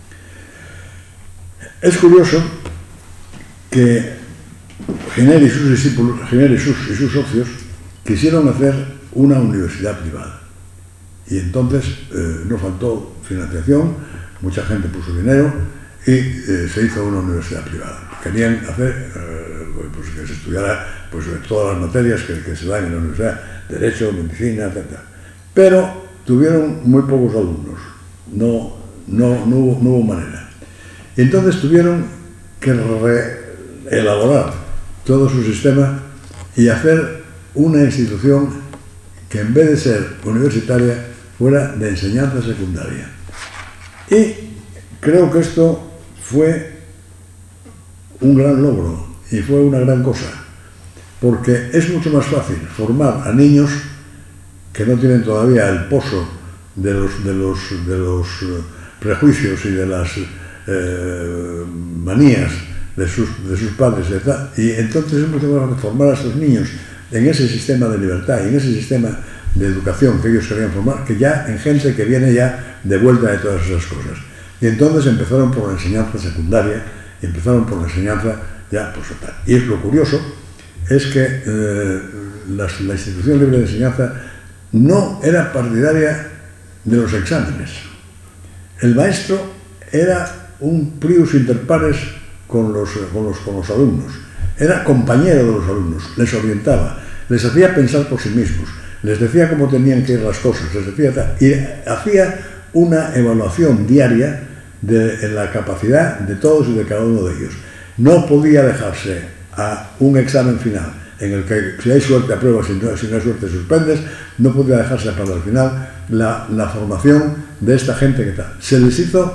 Es curioso que Giner y sus discípulos, Giner y sus, y sus socios, quisieron hacer una universidad privada. Y entonces eh, no faltó financiación, mucha gente puso dinero y eh, se hizo una universidad privada. querían hacer eh, pues que se estudiara pues, todas las materias que, que se dan en la universidad, derecho, medicina, etcétera. Pero tuvieron muy pocos alumnos, no, no, no, hubo, no hubo manera. Y entonces tuvieron que reelaborar todo su sistema y hacer una institución que en vez de ser universitaria fuera de enseñanza secundaria. Y creo que esto fue un gran logro y fue una gran cosa, porque es mucho más fácil formar a niños que no tienen todavía el pozo de los, de los, de los prejuicios y de las eh, manías de sus, de sus padres, ¿verdad? Y entonces es mucho más fácil formar a estos niños en ese sistema de libertad y en ese sistema de educación que ellos querían formar, que ya en gente que viene ya de vuelta de todas esas cosas. Y entonces empezaron por la enseñanza secundaria y empezaron por la enseñanza ya postnatal. Y es lo curioso es que eh, la, la institución libre de enseñanza no era partidaria de los exámenes. El maestro era un prius inter pares con los, con los, con los alumnos. Era compañero de los alumnos, les orientaba, les hacía pensar por sí mismos, les decía cómo tenían que ir las cosas, les decía, y hacía una evaluación diaria de la capacidad de todos y de cada uno de ellos. No podía dejarse a un examen final en el que si hay suerte apruebas, si no, si no hay suerte suspendes, no podía dejarse para el final la, la formación de esta gente que tal. Se les hizo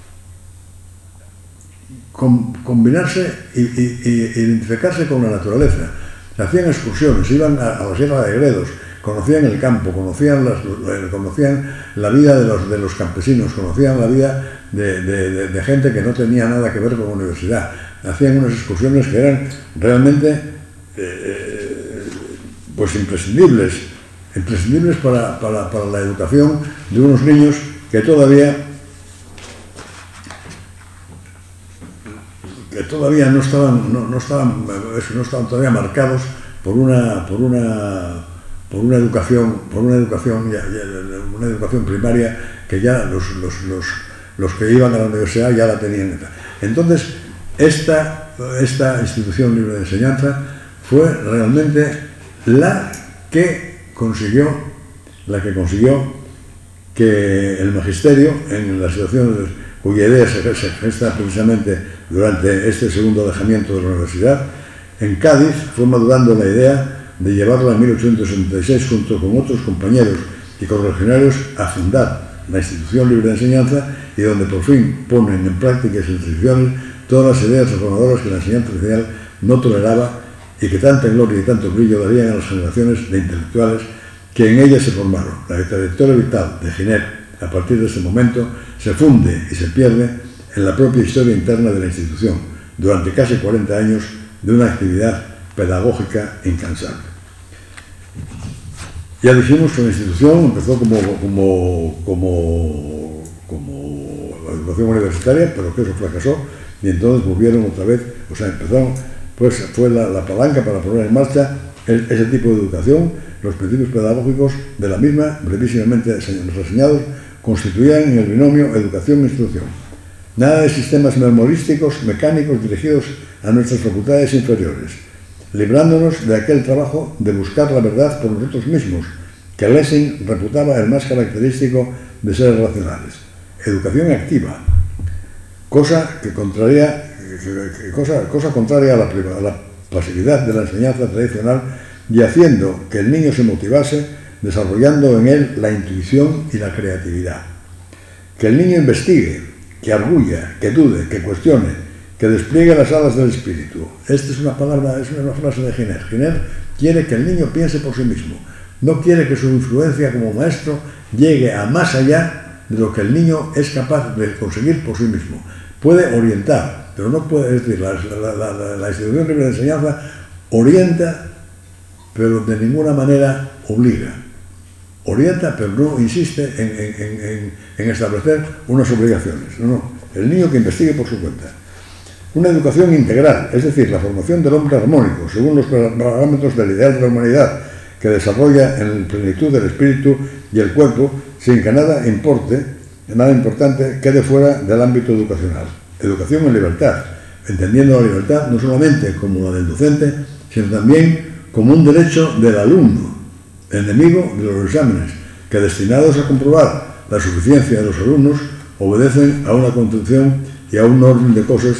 com, combinarse y, y, y identificarse con la naturaleza. Hacían excursiones, iban a, a la Sierra de Gredos, conocían el campo, conocían, las, conocían la vida de los, de los campesinos, conocían la vida de, de, de, de gente que no tenía nada que ver con la universidad. Hacían unas excursiones que eran realmente eh, pues imprescindibles, imprescindibles para, para, para la educación de unos niños que todavía que todavía no estaban, no, no estaban, no estaban todavía marcados por una, por una por una educación, por una educación, ya, ya, una educación primaria que ya los, los, los, los que iban a la universidad ya la tenían. Entonces, esta, esta institución libre de enseñanza fue realmente la que consiguió, la que consiguió que el magisterio, en la situación cuya idea se, se gesta precisamente durante este segundo alejamiento de la universidad, en Cádiz fue madurando la idea de llevarla en mil ochocientos sesenta y seis junto con otros compañeros y correligionarios a fundar la institución libre de enseñanza y donde por fin ponen en práctica sus instituciones todas las ideas reformadoras que la enseñanza oficial no toleraba y que tanta gloria y tanto brillo darían a las generaciones de intelectuales que en ellas se formaron. La trayectoria vital de Giner, a partir de ese momento, se funde y se pierde en la propia historia interna de la institución, durante casi cuarenta años de una actividad pedagógica incansable. Ya dijimos que la institución empezó como, como, como, como la educación universitaria, pero que eso fracasó, y entonces volvieron otra vez, o sea, empezaron, pues fue la, la palanca para poner en marcha el, ese tipo de educación. Los principios pedagógicos de la misma, brevísimamente reseñados, constituían en el binomio educación-instrucción. Nada de sistemas memorísticos, mecánicos dirigidos a nuestras facultades inferiores, librándonos de aquel trabajo de buscar la verdad por nosotros mismos, que Lessing reputaba el más característico de seres racionales. Educación activa, cosa, que contraria, que, cosa, cosa contraria a la, a la pasividad de la enseñanza tradicional y haciendo que el niño se motivase, desarrollando en él la intuición y la creatividad. Que el niño investigue, que arguya, que dude, que cuestione, que despliegue las alas del espíritu. Esta es una palabra, es una frase de Giner. Giner quiere que el niño piense por sí mismo. No quiere que su influencia como maestro llegue a más allá de lo que el niño es capaz de conseguir por sí mismo. Puede orientar, pero no puede, es decir, la, la, la, la institución libre de enseñanza orienta, pero de ninguna manera obliga. Orienta, pero no insiste en, en, en, en establecer unas obligaciones. No, no. El niño que investigue por su cuenta. Una educación integral, es decir, la formación del hombre armónico, según los parámetros del ideal de la humanidad, que desarrolla en plenitud del espíritu y el cuerpo, sin que nada importe, nada importante quede fuera del ámbito educacional. Educación en libertad, entendiendo la libertad no solamente como la del docente, sino también como un derecho del alumno, enemigo de los exámenes, que destinados a comprobar la suficiencia de los alumnos, obedecen a una concepción y a un orden de cosas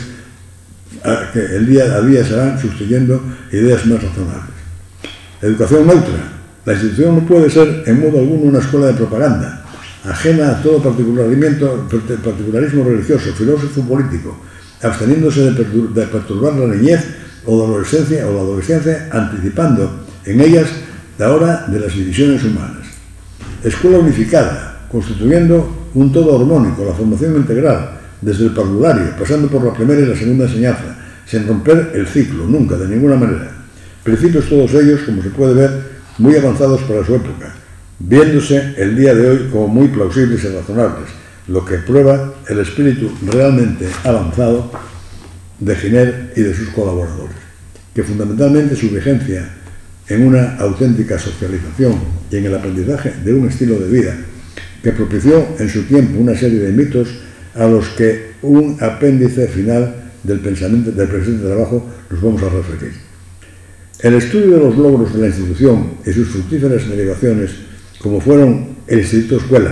a que el día a día se van sustituyendo ideas más razonables. Educación neutra. La institución no puede ser en modo alguno una escuela de propaganda, ajena a todo particularismo religioso, filósofo político, absteniéndose de, de perturbar la niñez o la adolescencia o la adolescencia, anticipando en ellas la hora de las divisiones humanas. Escuela unificada, constituyendo un todo armónico, la formación integral, desde el parvulario, pasando por la primera y la segunda enseñanza, sin romper el ciclo, nunca, de ninguna manera. Principios todos ellos, como se puede ver, muy avanzados para su época, viéndose el día de hoy como muy plausibles y razonables, lo que prueba el espíritu realmente avanzado de Giner y de sus colaboradores, que fundamentalmente su vigencia en una auténtica socialización y en el aprendizaje de un estilo de vida que propició en su tiempo una serie de mitos a los que un apéndice final del pensamiento del presente trabajo nos vamos a referir. El estudio de los logros de la institución y sus fructíferas derivaciones, como fueron el Instituto Escuela,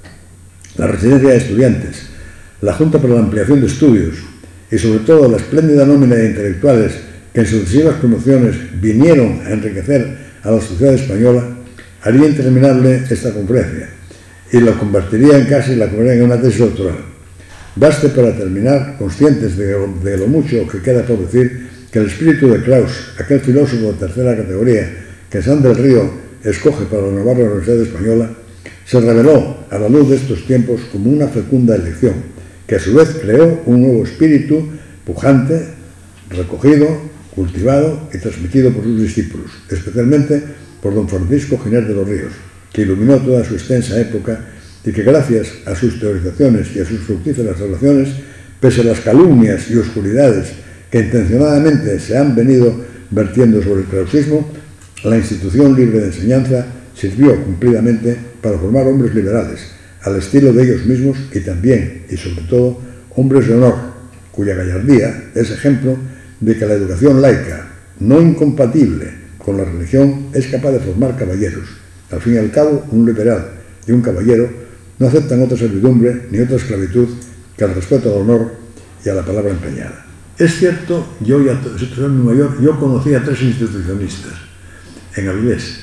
la Residencia de Estudiantes, la Junta para la Ampliación de Estudios y sobre todo la espléndida nómina de intelectuales que en sucesivas promociones vinieron a enriquecer a la sociedad española, haría interminable esta conferencia y la convertiría en casi la convertiría en una tesis doctoral. Baste para terminar, conscientes de, de lo mucho que queda por decir, que el espíritu de Claus, aquel filósofo de tercera categoría que San del Río escoge para renovar la Universidad Española, se reveló a la luz de estos tiempos como una fecunda elección, que a su vez creó un nuevo espíritu pujante, recogido, cultivado y transmitido por sus discípulos, especialmente por don Francisco Giner de los Ríos, que iluminó toda su extensa época y que gracias a sus teorizaciones y a sus fructíferas relaciones, pese a las calumnias y oscuridades que intencionadamente se han venido vertiendo sobre el clausismo, la institución libre de enseñanza sirvió cumplidamente para formar hombres liberales, al estilo de ellos mismos y también, y sobre todo, hombres de honor, cuya gallardía es ejemplo de que la educación laica, no incompatible con la religión, es capaz de formar caballeros. Al fin y al cabo, un liberal y un caballero no aceptan otra servidumbre ni otra esclavitud que el respeto al honor y a la palabra empeñada. Es cierto, yo ya en Nueva York, yo conocí a tres institucionistas en Avilés.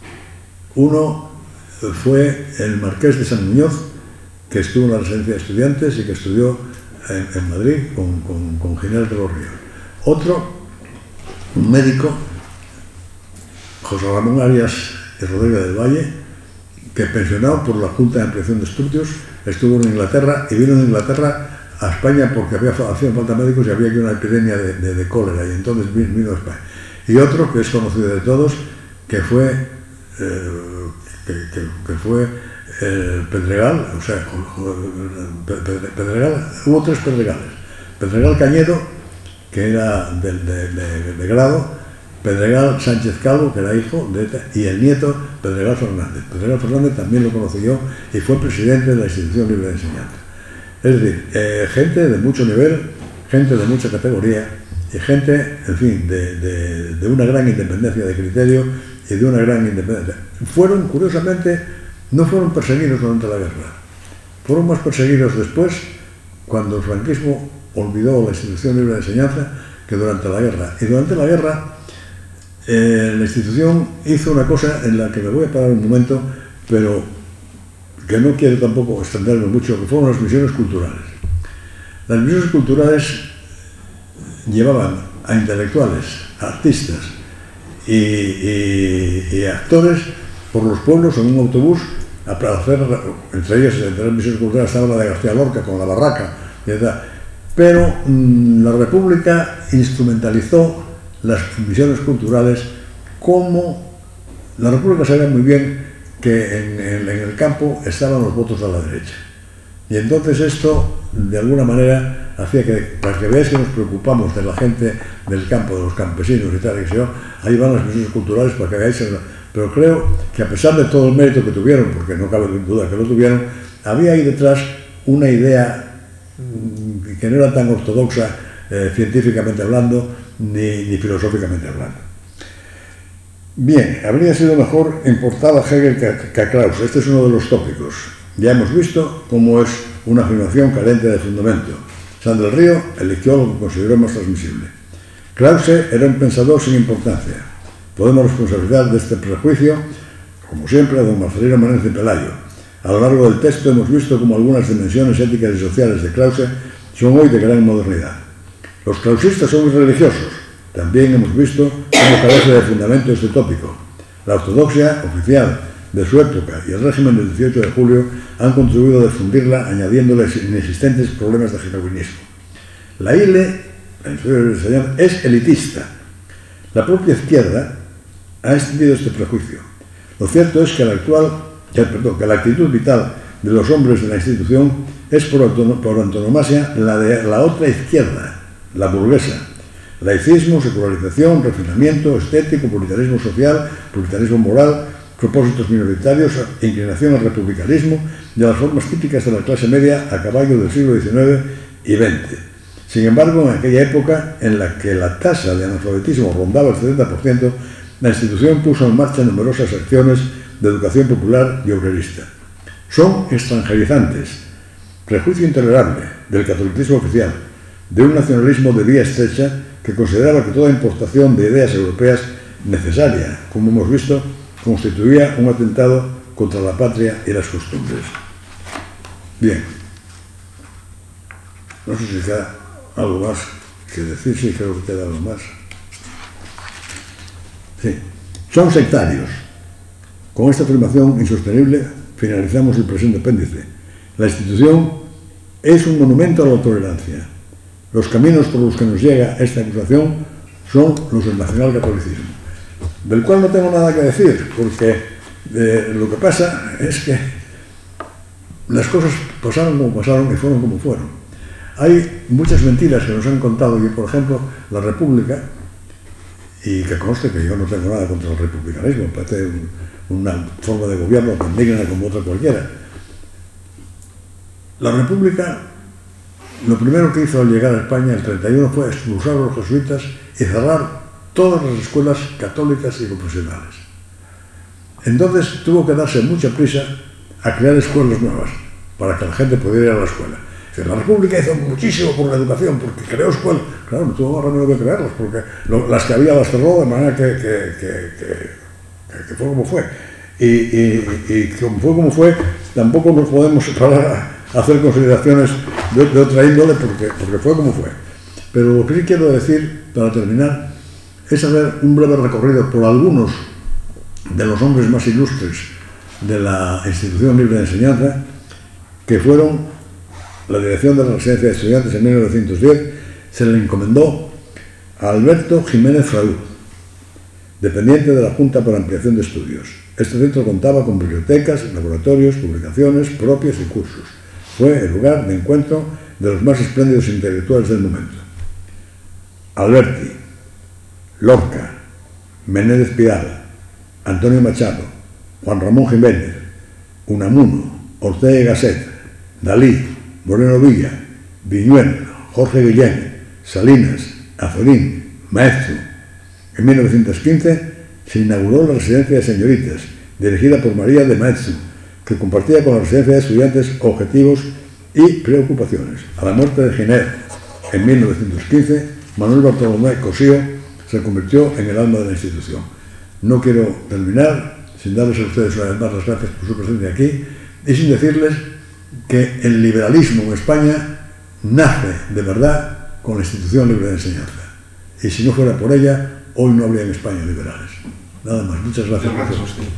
Uno fue el marqués de San Muñoz, que estuvo en la residencia de estudiantes y que estudió en, en Madrid con, con, con Giner de los Ríos. Otro, un médico, José Ramón Arias y Rodríguez del Valle, que pensionado por la Junta de Ampliación de Estudios, estuvo en Inglaterra y vino de Inglaterra a España porque había, hacían falta médicos y había aquí una epidemia de, de, de cólera, y entonces vino a España. Y otro, que es conocido de todos, que fue, eh, que, que, que fue eh, Pedregal, o sea, Pedregal, hubo tres Pedregales. Pedregal Cañedo, que era de, de, de, de grado, Pedregal Sánchez Calvo, que era hijo de ETA, y el nieto Pedregal Fernández. Pedregal Fernández también lo conocí yo y fue presidente de la Institución Libre de Enseñanza. Es decir, eh, gente de mucho nivel, gente de mucha categoría y gente, en fin, de, de, de una gran independencia de criterio y de una gran independencia. Fueron, curiosamente, no fueron perseguidos durante la guerra, fueron más perseguidos después, cuando el franquismo olvidó la Institución Libre de Enseñanza, que durante la guerra. Y durante la guerra, eh, la institución hizo una cosa en la que me voy a parar un momento, pero que no quiero tampoco extenderme mucho, que fueron las misiones culturales. Las misiones culturales llevaban a intelectuales, a artistas y, y, y actores por los pueblos en un autobús a hacer, entre ellos, entre las misiones culturales estaba la de García Lorca con La Barraca, y tal. Pero mmm, la República instrumentalizó las misiones culturales como la República sabía muy bien que en, en, en el campo estaban los votos a la derecha. Y entonces esto, de alguna manera, hacía que, para que veáis que nos preocupamos de la gente del campo, de los campesinos y tal, y que yo, ahí van las misiones culturales para que veáis. Pero creo que a pesar de todo el mérito que tuvieron, porque no cabe duda que lo tuvieron, había ahí detrás una idea que no era tan ortodoxa eh, científicamente hablando ni, ni filosóficamente hablando. Bien, habría sido mejor importar a Hegel que, que a Krause. Este es uno de los tópicos. Ya hemos visto cómo es una afirmación carente de fundamento. San del Río eligió lo que consideró más transmisible. Krause era un pensador sin importancia. Podemos responsabilizar de este prejuicio, como siempre, a don Marcelino Menéndez Pelayo. A lo largo del texto hemos visto cómo algunas dimensiones éticas y sociales de Krause son hoy de gran modernidad. Los krausistas son muy religiosos. También hemos visto cómo carece de fundamento este tópico. La ortodoxia oficial de su época y el régimen del dieciocho de julio han contribuido a difundirla, añadiéndole inexistentes problemas de jacobinismo. La I L E, la Institución de Enseñanza, es elitista. La propia izquierda ha extendido este prejuicio. Lo cierto es que la, actual, que, perdón, que la actitud vital de los hombres de la institución es por, por antonomasia la de la otra izquierda, la burguesa. Laicismo, secularización, refinamiento estético, puritanismo social, puritanismo moral, propósitos minoritarios, inclinación al republicanismo y a las formas típicas de la clase media a caballo del siglo diecinueve y veinte. Sin embargo, en aquella época en la que la tasa de analfabetismo rondaba el setenta por ciento, la institución puso en marcha numerosas acciones de educación popular y obrerista. Son extranjerizantes, prejuicio intolerable del catolicismo oficial, de un nacionalismo de vía estrecha que consideraba que toda importación de ideas europeas necesaria, como hemos visto, constituía un atentado contra la patria y las costumbres. Bien, no sé si queda algo más que decir, sí, creo que queda algo más. Sí, son sectarios. Con esta afirmación insostenible finalizamos el presente apéndice. La institución es un monumento a la tolerancia. Los caminos por los que nos llega esta acusación son los del nacionalcatolicismo, del cual no tengo nada que decir, porque eh, lo que pasa es que las cosas pasaron como pasaron y fueron como fueron. Hay muchas mentiras que nos han contado, y por ejemplo, la República, y que conste que yo no tengo nada contra el republicanismo, me parece un, una forma de gobierno tan digna como otra cualquiera. La República, lo primero que hizo al llegar a España el treinta y uno fue expulsar a los jesuitas y cerrar todas las escuelas católicas y confesionales. Entonces tuvo que darse mucha prisa a crear escuelas nuevas para que la gente pudiera ir a la escuela. La República hizo muchísimo por la educación, porque creó escuelas. Claro, no tuvo más remedio que crearlas, porque lo, las que había las cerró de manera que, que, que, que, que fue como fue. Y, y, y como fue como fue, tampoco nos podemos parar a hacer consideraciones de, de otra índole, porque, porque fue como fue. Pero lo que sí quiero decir, para terminar, es hacer un breve recorrido por algunos de los hombres más ilustres de la Institución Libre de Enseñanza, que fueron la dirección de la Residencia de Estudiantes en mil novecientos diez. Se le encomendó a Alberto Jiménez Fraúd, dependiente de la Junta para Ampliación de Estudios. Este centro contaba con bibliotecas, laboratorios, publicaciones propias y cursos. Fue el lugar de encuentro de los más espléndidos intelectuales del momento. Alberti, Lorca, Menéndez Pidal, Antonio Machado, Juan Ramón Jiménez, Unamuno, Ortega y Gasset, Dalí, Moreno Villa, Viñuel, Jorge Guillén, Salinas, Azorín, Maeztu. En mil novecientos quince se inauguró la Residencia de Señoritas, dirigida por María de Maeztu, que compartía con la Residencia de Estudiantes objetivos y preocupaciones. A la muerte de Giner en mil novecientos quince, Manuel Bartolomé Cosío se convirtió en el alma de la institución. No quiero terminar sin darles a ustedes una vez más las gracias por su presencia aquí y sin decirles que el liberalismo en España nace de verdad con la Institución Libre de Enseñanza. Y si no fuera por ella, hoy no habría en España liberales. Nada más. Muchas gracias. Muchas gracias a usted.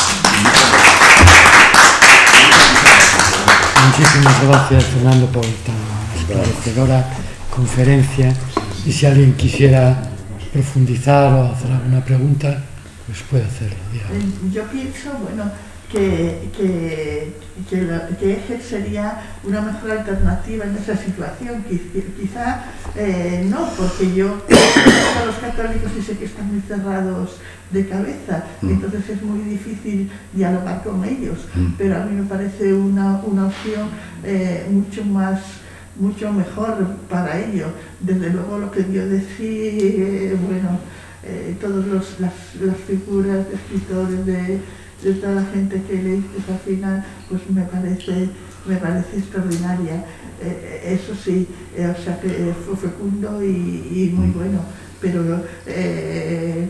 Muchísimas gracias, Fernando, por tan esclarecedora conferencia. Y si alguien quisiera profundizar o hacer alguna pregunta, pues puede hacerlo. Digamos. Yo pienso, bueno, que, que, que, la, que Hegel sería una mejor alternativa en esa situación. Quizá eh, no, porque yo a los católicos y sé que están muy cerrados de cabeza, mm. entonces es muy difícil dialogar con ellos, mm. pero a mí me parece una, una opción eh, mucho más mucho mejor para ello. Desde luego lo que yo decía, bueno, eh, todas las, las figuras de escritores, de, de toda la gente que leí, pues al final pues me parece, me parece extraordinaria. Eh, eso sí, eh, o sea que fue fecundo y, y muy bueno, pero eh,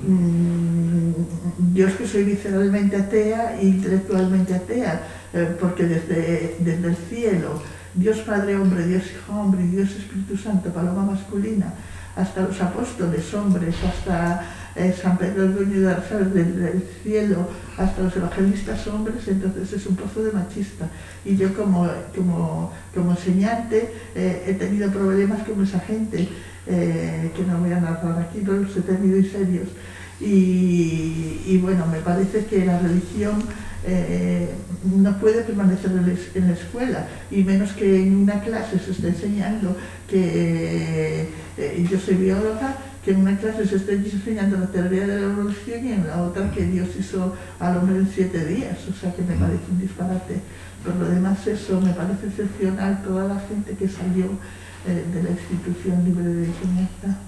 mmm, yo es que soy visceralmente atea e intelectualmente atea, eh, porque desde, desde el cielo, Dios Padre Hombre, Dios Hijo Hombre y Dios Espíritu Santo, paloma masculina, hasta los apóstoles hombres, hasta eh, San Pedro el dueño de las aves del, del cielo, hasta los evangelistas hombres, entonces es un pozo de machista. Y yo como, como, como enseñante eh, he tenido problemas con esa gente, eh, que no voy a narrar aquí, pero los he tenido y serios. Y, y bueno, me parece que la religión eh, no puede permanecer en la escuela, y menos que en una clase se esté enseñando que, eh, yo soy bióloga, que en una clase se esté enseñando la teoría de la evolución y en la otra que Dios hizo al hombre en siete días, o sea que me parece un disparate. Por lo demás, eso me parece excepcional, toda la gente que salió eh, de la institución libre de enseñanza.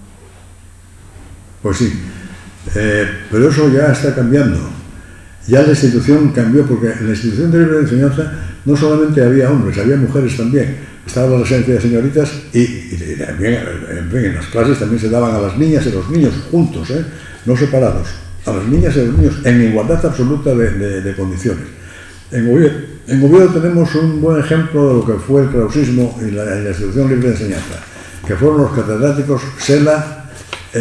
Pues sí, eh, pero eso ya está cambiando. Ya la institución cambió, porque en la institución de libre enseñanza no solamente había hombres, había mujeres también. Estaba la residencia de señoritas y, y también, en, fin, en las clases también se daban a las niñas y los niños juntos, ¿eh? No separados, a las niñas y a los niños en igualdad absoluta de, de, de condiciones. En Oviedo, en Oviedo tenemos un buen ejemplo de lo que fue el clausismo y la, la institución libre de enseñanza, que fueron los catedráticos Sela,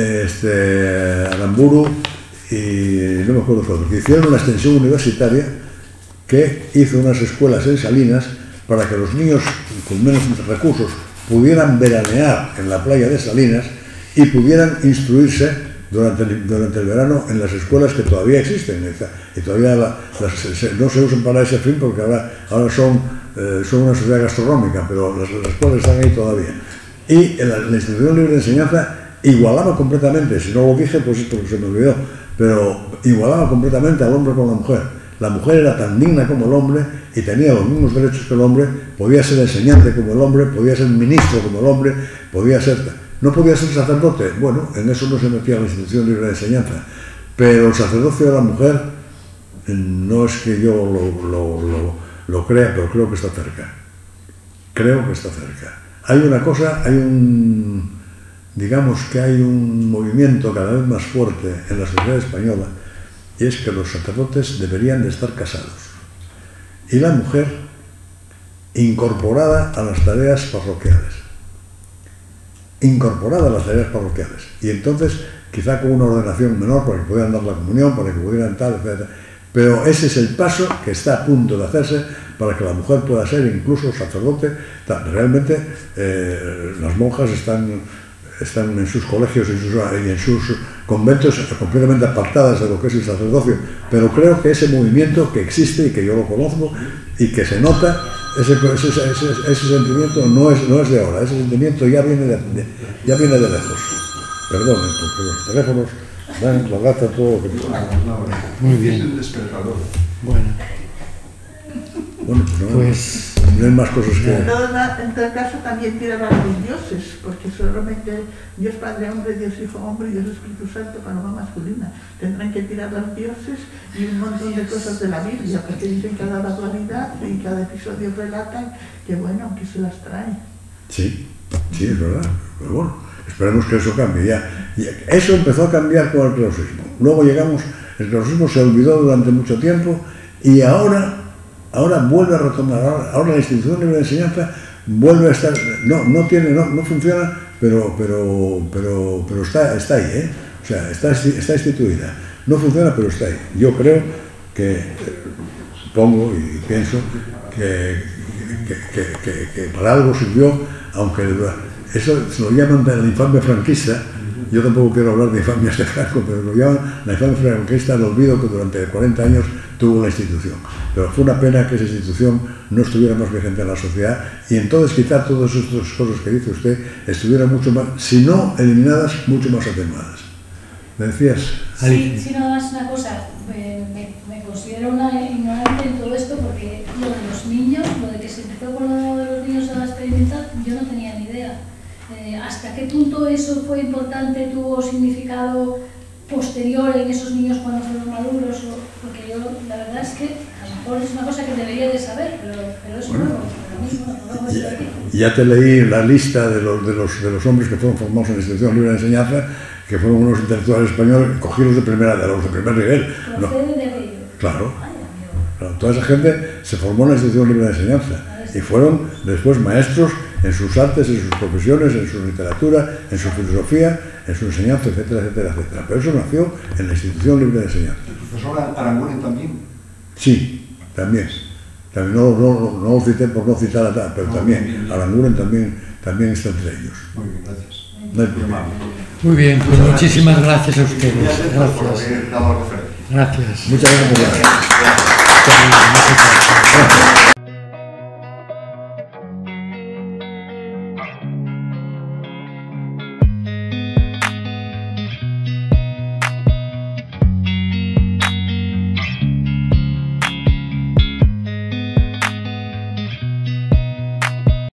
este, Aramburu y no me acuerdo qué otro, que hicieron la extensión universitaria, que hizo unas escuelas en Salinas para que los niños con menos recursos pudieran veranear en la playa de Salinas y pudieran instruirse durante el, durante el verano en las escuelas que todavía existen, y todavía la, las, se, no se usan para ese fin porque ahora, ahora son, eh, son una sociedad gastronómica, pero las, las escuelas están ahí todavía. Y la, la institución libre de enseñanza igualaba completamente, si no lo dije pues es porque se me olvidó, pero igualaba completamente al hombre con la mujer. La mujer era tan digna como el hombre y tenía los mismos derechos que el hombre, podía ser enseñante como el hombre, podía ser ministro como el hombre, podía ser... No podía ser sacerdote, bueno, en eso no se metía la institución libre de enseñanza, pero el sacerdocio de la mujer no es que yo lo, lo, lo, lo crea, pero creo que está cerca. Creo que está cerca. Hay una cosa, hay un... digamos que hay un movimiento cada vez más fuerte en la sociedad española, y es que los sacerdotes deberían de estar casados y la mujer incorporada a las tareas parroquiales, incorporada a las tareas parroquiales, y entonces quizá con una ordenación menor para que pudieran dar la comunión, para que pudieran tal, etcétera. Pero ese es el paso que está a punto de hacerse para que la mujer pueda ser incluso sacerdote. Realmente eh, las monjas están... están en sus colegios y en sus, y en sus conventos completamente apartadas de lo que es el sacerdocio, pero creo que ese movimiento que existe y que yo lo conozco y que se nota, ese, ese, ese, ese sentimiento no es, no es de ahora, ese sentimiento ya viene de, de, ya viene de lejos. Perdonen, porque los teléfonos dan la lata todo lo que pueden. Muy bien. Es el despertador. Bueno. Bueno, pues no, pues... no hay más cosas que... En todo, en todo caso también tiran a los dioses, porque solamente Dios Padre Hombre, Dios Hijo Hombre y Dios Espíritu Santo, paloma masculina. Tendrán que tirar a los dioses y un montón de cosas de la Biblia, porque dicen cada dualidad y cada episodio relatan que bueno, que se las trae. Sí, sí, es verdad, pero bueno, esperemos que eso cambie. Ya, ya, eso empezó a cambiar con el clausismo. Luego llegamos, el clausismo se olvidó durante mucho tiempo y ahora... Ahora vuelve a retomar, ahora, ahora la institución libre de enseñanza vuelve a estar, no, no tiene, no, no funciona, pero, pero, pero, pero está, está ahí, ¿eh? O sea, está, está instituida. No funciona, pero está ahí. Yo creo que, supongo y pienso que, que, que, que, que para algo sirvió, aunque eso se lo llaman de la infamia franquista. Yo tampoco quiero hablar de infamias de Franco, pero lo llaman la infamia franquista, el olvido que durante cuarenta años tuvo la institución. Pero fue una pena que esa institución no estuviera más vigente en la sociedad y entonces quizá todas estas cosas que dice usted estuvieran mucho más, si no eliminadas, mucho más atenuadas. ¿Me decías? Sí, sí, nada más una cosa. Me, me, me considero una ignorante en todo esto porque lo de los niños, lo de que se empezó con lo de los niños a las alimenta, yo no tenía ni idea. Eh, ¿Hasta qué punto eso fue importante, tuvo significado posterior en esos niños cuando fueron maduros? O, porque yo, la verdad es que a lo mejor es una cosa que debería de saber, pero, pero es bueno, nuevo. Para mí, bueno, no lo voy a decir. Ya te leí la lista de los, de, los, de los hombres que fueron formados en la Institución Libre de Enseñanza, que fueron unos intelectuales españoles, cogidos de primera, de los de primer nivel. Procede No. de aquello. Claro. Ay, amigo. Claro, toda esa gente se formó en la Institución Libre de Enseñanza y fueron después maestros en sus artes, en sus profesiones, en su literatura, en su filosofía, en su enseñanza, etcétera, etcétera, etcétera. Pero eso nació en la Institución Libre de Enseñanza. ¿El profesor Aranguren también? Sí, también. también no, no, no lo cité por no citar a tal, pero no, también, bien, bien. Aranguren también, también está entre ellos. Muy bien, gracias. No hay problema. Muy bien, pues muchísimas gracias a ustedes. Gracias. Gracias. Gracias. Muchas gracias. Gracias.